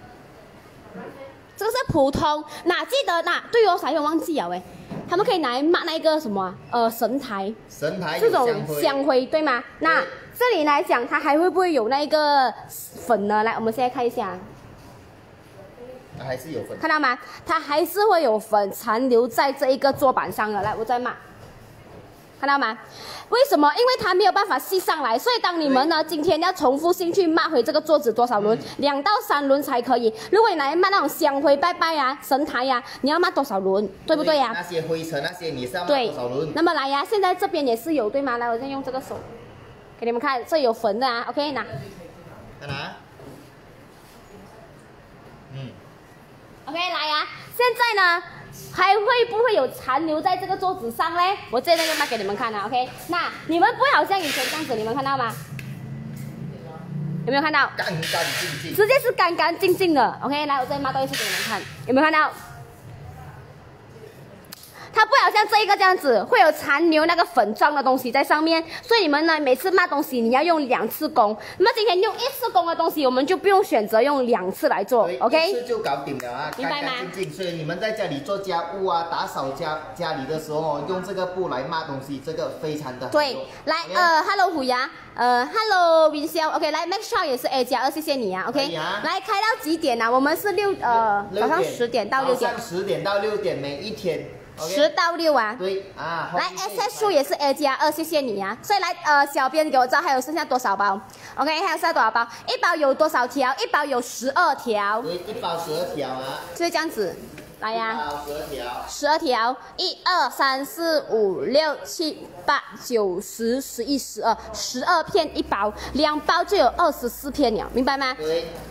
[SPEAKER 2] 这个是普通，那记得那对哦，啥也忘记了哎。他们可以拿来抹那个什么呃神台，
[SPEAKER 1] 神台
[SPEAKER 2] 这种香灰对吗？那这里来讲，它还会不会有那个粉呢？来，我们现在看一下，
[SPEAKER 1] 它还是有粉，
[SPEAKER 2] 看到吗？它还是会有粉残留在这一个桌板上的。来，我再抹，看到吗？为什么？因为它没有办法吸上来，所以当你们呢今天要重复性去抹回这个桌子多少轮？两、嗯、到三轮才可以。如果你来抹那种香灰拜拜呀、神台呀、啊，你要抹多少轮？对不对呀、啊？
[SPEAKER 1] 那些灰尘那些你是要抹多少轮？
[SPEAKER 2] 那么来呀，现在这边也是有对吗？来，我再用这个手给你们看，这有粉的啊。OK， 拿。
[SPEAKER 1] 看拿。嗯。
[SPEAKER 2] OK， 来呀，现在呢？还会不会有残留在这个桌子上嘞？我这边就抹给你们看了 ，OK？ 那你们不会好像以前这样子，你们看到吗？有没有看到？
[SPEAKER 1] 干干净净，
[SPEAKER 2] 直接是干干净净的 ，OK？ 来，我再抹多一次给你们看，有没有看到？它不好像这一个这样子，会有残留那个粉状的东西在上面，所以你们呢每次抹东西你要用两次工。那么今天用一次工的东西，我们就不用选择用两次来做 ，OK？
[SPEAKER 1] 一次就搞定了啊，
[SPEAKER 2] 明白吗？
[SPEAKER 1] 干干净净。所以你们在家里做家务啊、打扫家家里的时候，用这个布来抹东西，这个非常的好
[SPEAKER 2] 对。来，
[SPEAKER 1] okay?
[SPEAKER 2] 呃 ，Hello 虎牙，呃 ，Hello 云霄 ，OK， 来 Max Chow 也是 A 加二，谢谢你啊 ，OK，
[SPEAKER 1] 啊
[SPEAKER 2] 来开到几点啊？我们是六呃早上十点到六点，
[SPEAKER 1] 早上十点到六点每一天。
[SPEAKER 2] 十到六啊，
[SPEAKER 1] 对啊，
[SPEAKER 2] 来 S S 数也是 A 加二，谢谢你啊。所以来呃，小编给我知道还有剩下多少包 ？OK， 还有剩下多少包？一包有多少条？一包有十二条。
[SPEAKER 1] 对，一包十二条啊。
[SPEAKER 2] 就是这样子，来呀。
[SPEAKER 1] 一包十二条。
[SPEAKER 2] 十二条，一二三四五六七八九十十一十二，十二片一包，两包就有二十四片了，明白吗？
[SPEAKER 1] 对。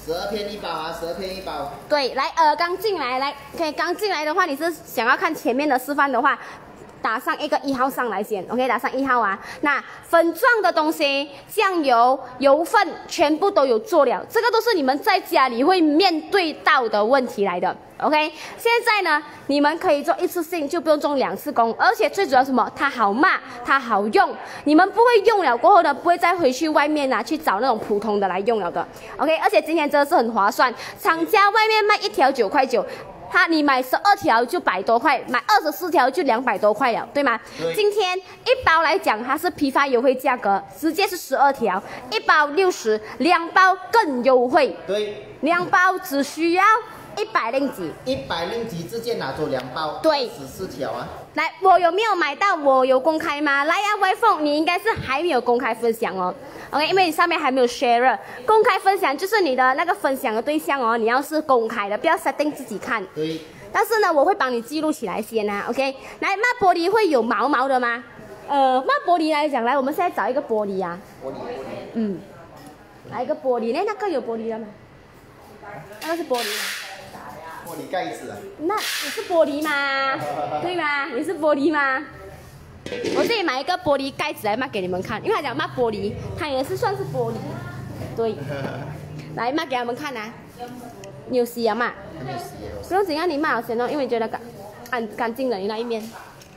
[SPEAKER 1] 十二片一包啊，十二片一包。
[SPEAKER 2] 对，来，呃，刚进来，来，可以刚进来的话，你是想要看前面的示范的话，打上一个一号上来先 ，OK， 打上一号啊。那粉状的东西，酱油、油分全部都有做了，这个都是你们在家里会面对到的问题来的。OK， 现在呢，你们可以做一次性，就不用做两次工，而且最主要什么？它好卖，它好用，你们不会用了过后呢，不会再回去外面啊去找那种普通的来用了的。OK， 而且今天真的是很划算，厂家外面卖一条九块九。它你买十二条就百多块，买二十四条就两百多块了，对吗？对。今天一包来讲，它是批发优惠价格，直接是十二条，一包六十，两包更优惠。
[SPEAKER 1] 对。
[SPEAKER 2] 两包只需要一百令吉。
[SPEAKER 1] 一百令吉直接拿走两包。
[SPEAKER 2] 对。
[SPEAKER 1] 十四条啊。
[SPEAKER 2] 来，我有没有买到？我有公开吗？来呀 ，iPhone， 你应该是还没有公开分享哦。OK， 因为你上面还没有 share， 公开分享就是你的那个分享的对象哦，你要是公开的，不要设定自己看。
[SPEAKER 1] 对。
[SPEAKER 2] 但是呢，我会帮你记录起来先啊 ，OK。来，抹玻璃会有毛毛的吗？呃，抹玻璃来讲，来，我们现在找一个玻璃啊。
[SPEAKER 1] 玻璃。
[SPEAKER 2] 嗯。来一个玻璃，那那个有玻璃的吗？那个是玻璃吗？
[SPEAKER 1] 玻璃盖子啊。
[SPEAKER 2] 那你是玻璃吗？对吗？你是玻璃吗？我这里买一个玻璃盖子来抹给你们看，因为他讲抹玻璃，它也是算是玻璃。对，来抹给他们看啊。你有洗啊嘛？不用紧啊，你抹好先哦，因为觉得干干干净了你那一面。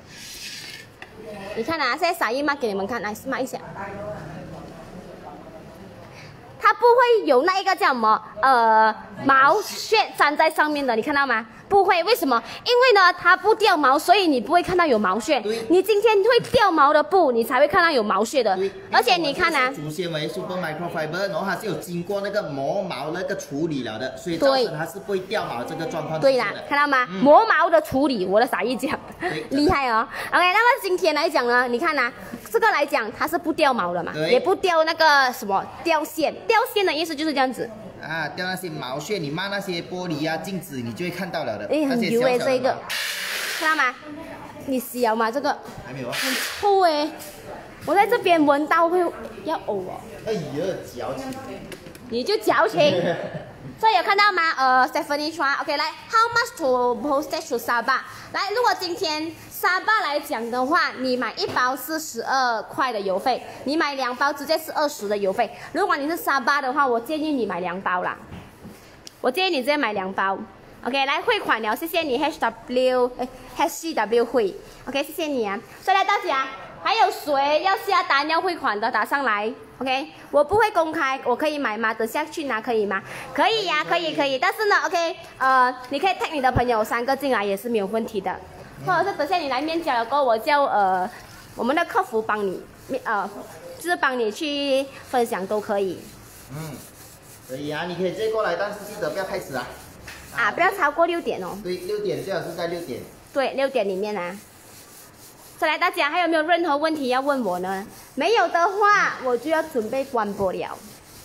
[SPEAKER 2] 你看啊，现在撒一抹给你们看，来抹一下。它不会有那一个叫什么呃毛屑粘在上面的，你看到吗？不会，为什么？因为呢，它不掉毛，所以你不会看到有毛屑。你今天会掉毛的布，你才会看到有毛屑的。而且你看啊，
[SPEAKER 1] 竹纤维 super microfiber， 然后它是有经过那个磨毛那个处理了的，所以造成它是不会掉毛这个状况。
[SPEAKER 2] 对啦，看到吗？嗯、磨毛的处理，我的傻一讲，厉害哦。OK， 那么今天来讲呢，你看啊，这个来讲它是不掉毛的嘛，也不掉那个什么掉线，掉线的意思就是这样子。
[SPEAKER 1] 啊，掉那些毛屑，你抹那些玻璃啊、镜子，你就会看到了的。
[SPEAKER 2] 哎，很油哎，这个，看到吗？你洗了吗？这个
[SPEAKER 1] 还没有啊。
[SPEAKER 2] 很臭哎，我在这边闻到会要呕哦。
[SPEAKER 1] 哎呀，矫情。
[SPEAKER 2] 你就矫情。所以有看到吗？呃 ，Stephanie Chua，OK， 来 ，How much to postage to Sabah？ 来，如果今天沙巴来讲的话，你买一包是十二块的邮费，你买两包直接是二十的邮费。如果你是沙巴的话，我建议你买两包啦。我建议你直接买两包。OK， 来汇款了，谢谢你 H W 哎 H C W 汇 ，OK， 谢谢你啊。所以来大家，还有谁要下单要汇款的打上来 ，OK， 我不会公开，我可以买吗？等下去拿可以吗？可以呀、啊，可以可以。但是呢 ，OK， 呃，你可以 tag 你的朋友三个进来也是没有问题的。或者是等下你来面交了过后，我叫呃我们的客服帮你呃，就是帮你去分享都可以。
[SPEAKER 1] 嗯，可以啊，你可以直接过来，但是记得不要太迟啊。
[SPEAKER 2] 啊，不要超过六点哦。
[SPEAKER 1] 对，六点最好是在六点。
[SPEAKER 2] 对，六点里面啊。再来，大家还有没有任何问题要问我呢？没有的话，我就要准备关播了。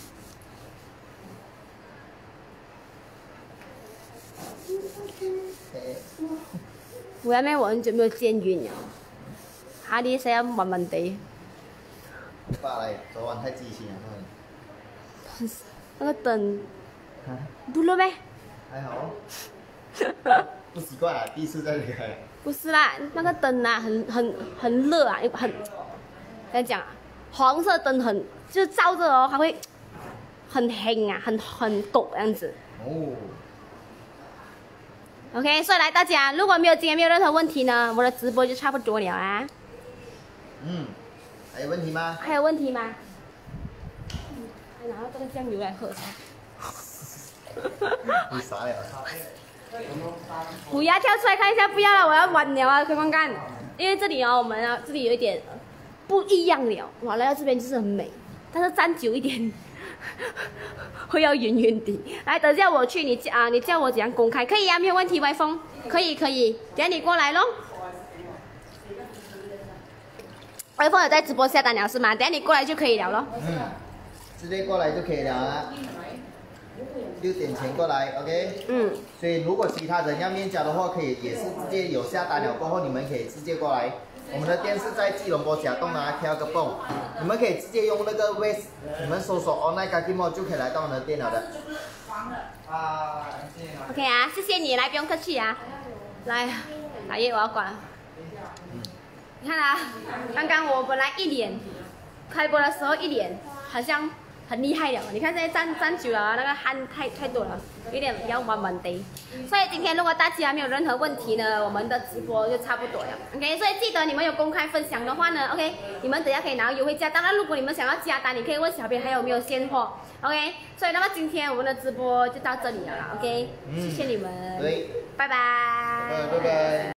[SPEAKER 2] 我有咩我很久没有见晕了，哈啲声音闷闷地。
[SPEAKER 1] 爸来，昨晚太激情了，
[SPEAKER 2] 那个灯，不热咩？
[SPEAKER 1] 还好，不习惯啊，第一次在这里开。
[SPEAKER 2] 不是啦，那个灯啊，很很很热啊，很怎样讲啊？黄色灯很，就是照着哦，它会很黑啊，很很抖这样子。哦。OK， 所以来大家，如果没有今天没有任何问题呢，我的直播就差不多了啊。
[SPEAKER 1] 嗯，还有问题吗？
[SPEAKER 2] 还有问题吗？嗯，还拿到这个酱油来喝才。
[SPEAKER 1] 你傻了？
[SPEAKER 2] 虎牙跳出来看一下，不要了，我要完了啊！看看看，因为这里哦，我们啊这里有一点不一样了，哇，来到这边就是很美，但是站久一点。会要圆圆的，来，等下我去你啊，你叫我怎样公开？可以啊，没有问题，歪风，可以可以，等下你过来咯。歪风有在直播下单了是吗？等下你过来就可以了咯。
[SPEAKER 1] 嗯，直接过来就可以了啊。六点前过来 ，OK。嗯。所以如果其他人要面交的话，可以也是直接有下单了过后，你们可以直接过来。 我们的店是在吉隆坡甲洞啊 K 二个泵，你们可以直接用那个 Waze， 你们搜索 Online Kakimo 就可以来到我们的店了的。
[SPEAKER 2] OK 啊，谢谢你，来不用客气啊。来，打叶我要关。你看啊，刚刚我本来一脸开播的时候一脸好像很厉害了，你看现在站站久了啊，那个汗太太多了，有点要慢慢的。所以今天如果大家没有任何问题呢，我们的直播就差不多了。OK， 所以记得你们有公开分享的话呢 ，OK， 你们等下可以拿到优惠价。当然，如果你们想要加单，你可以问小编还有没有现货。OK， 所以那么今天我们的直播就到这里了啦。OK，、嗯、谢谢你们，
[SPEAKER 1] 对，
[SPEAKER 2] 拜拜，
[SPEAKER 1] 拜拜。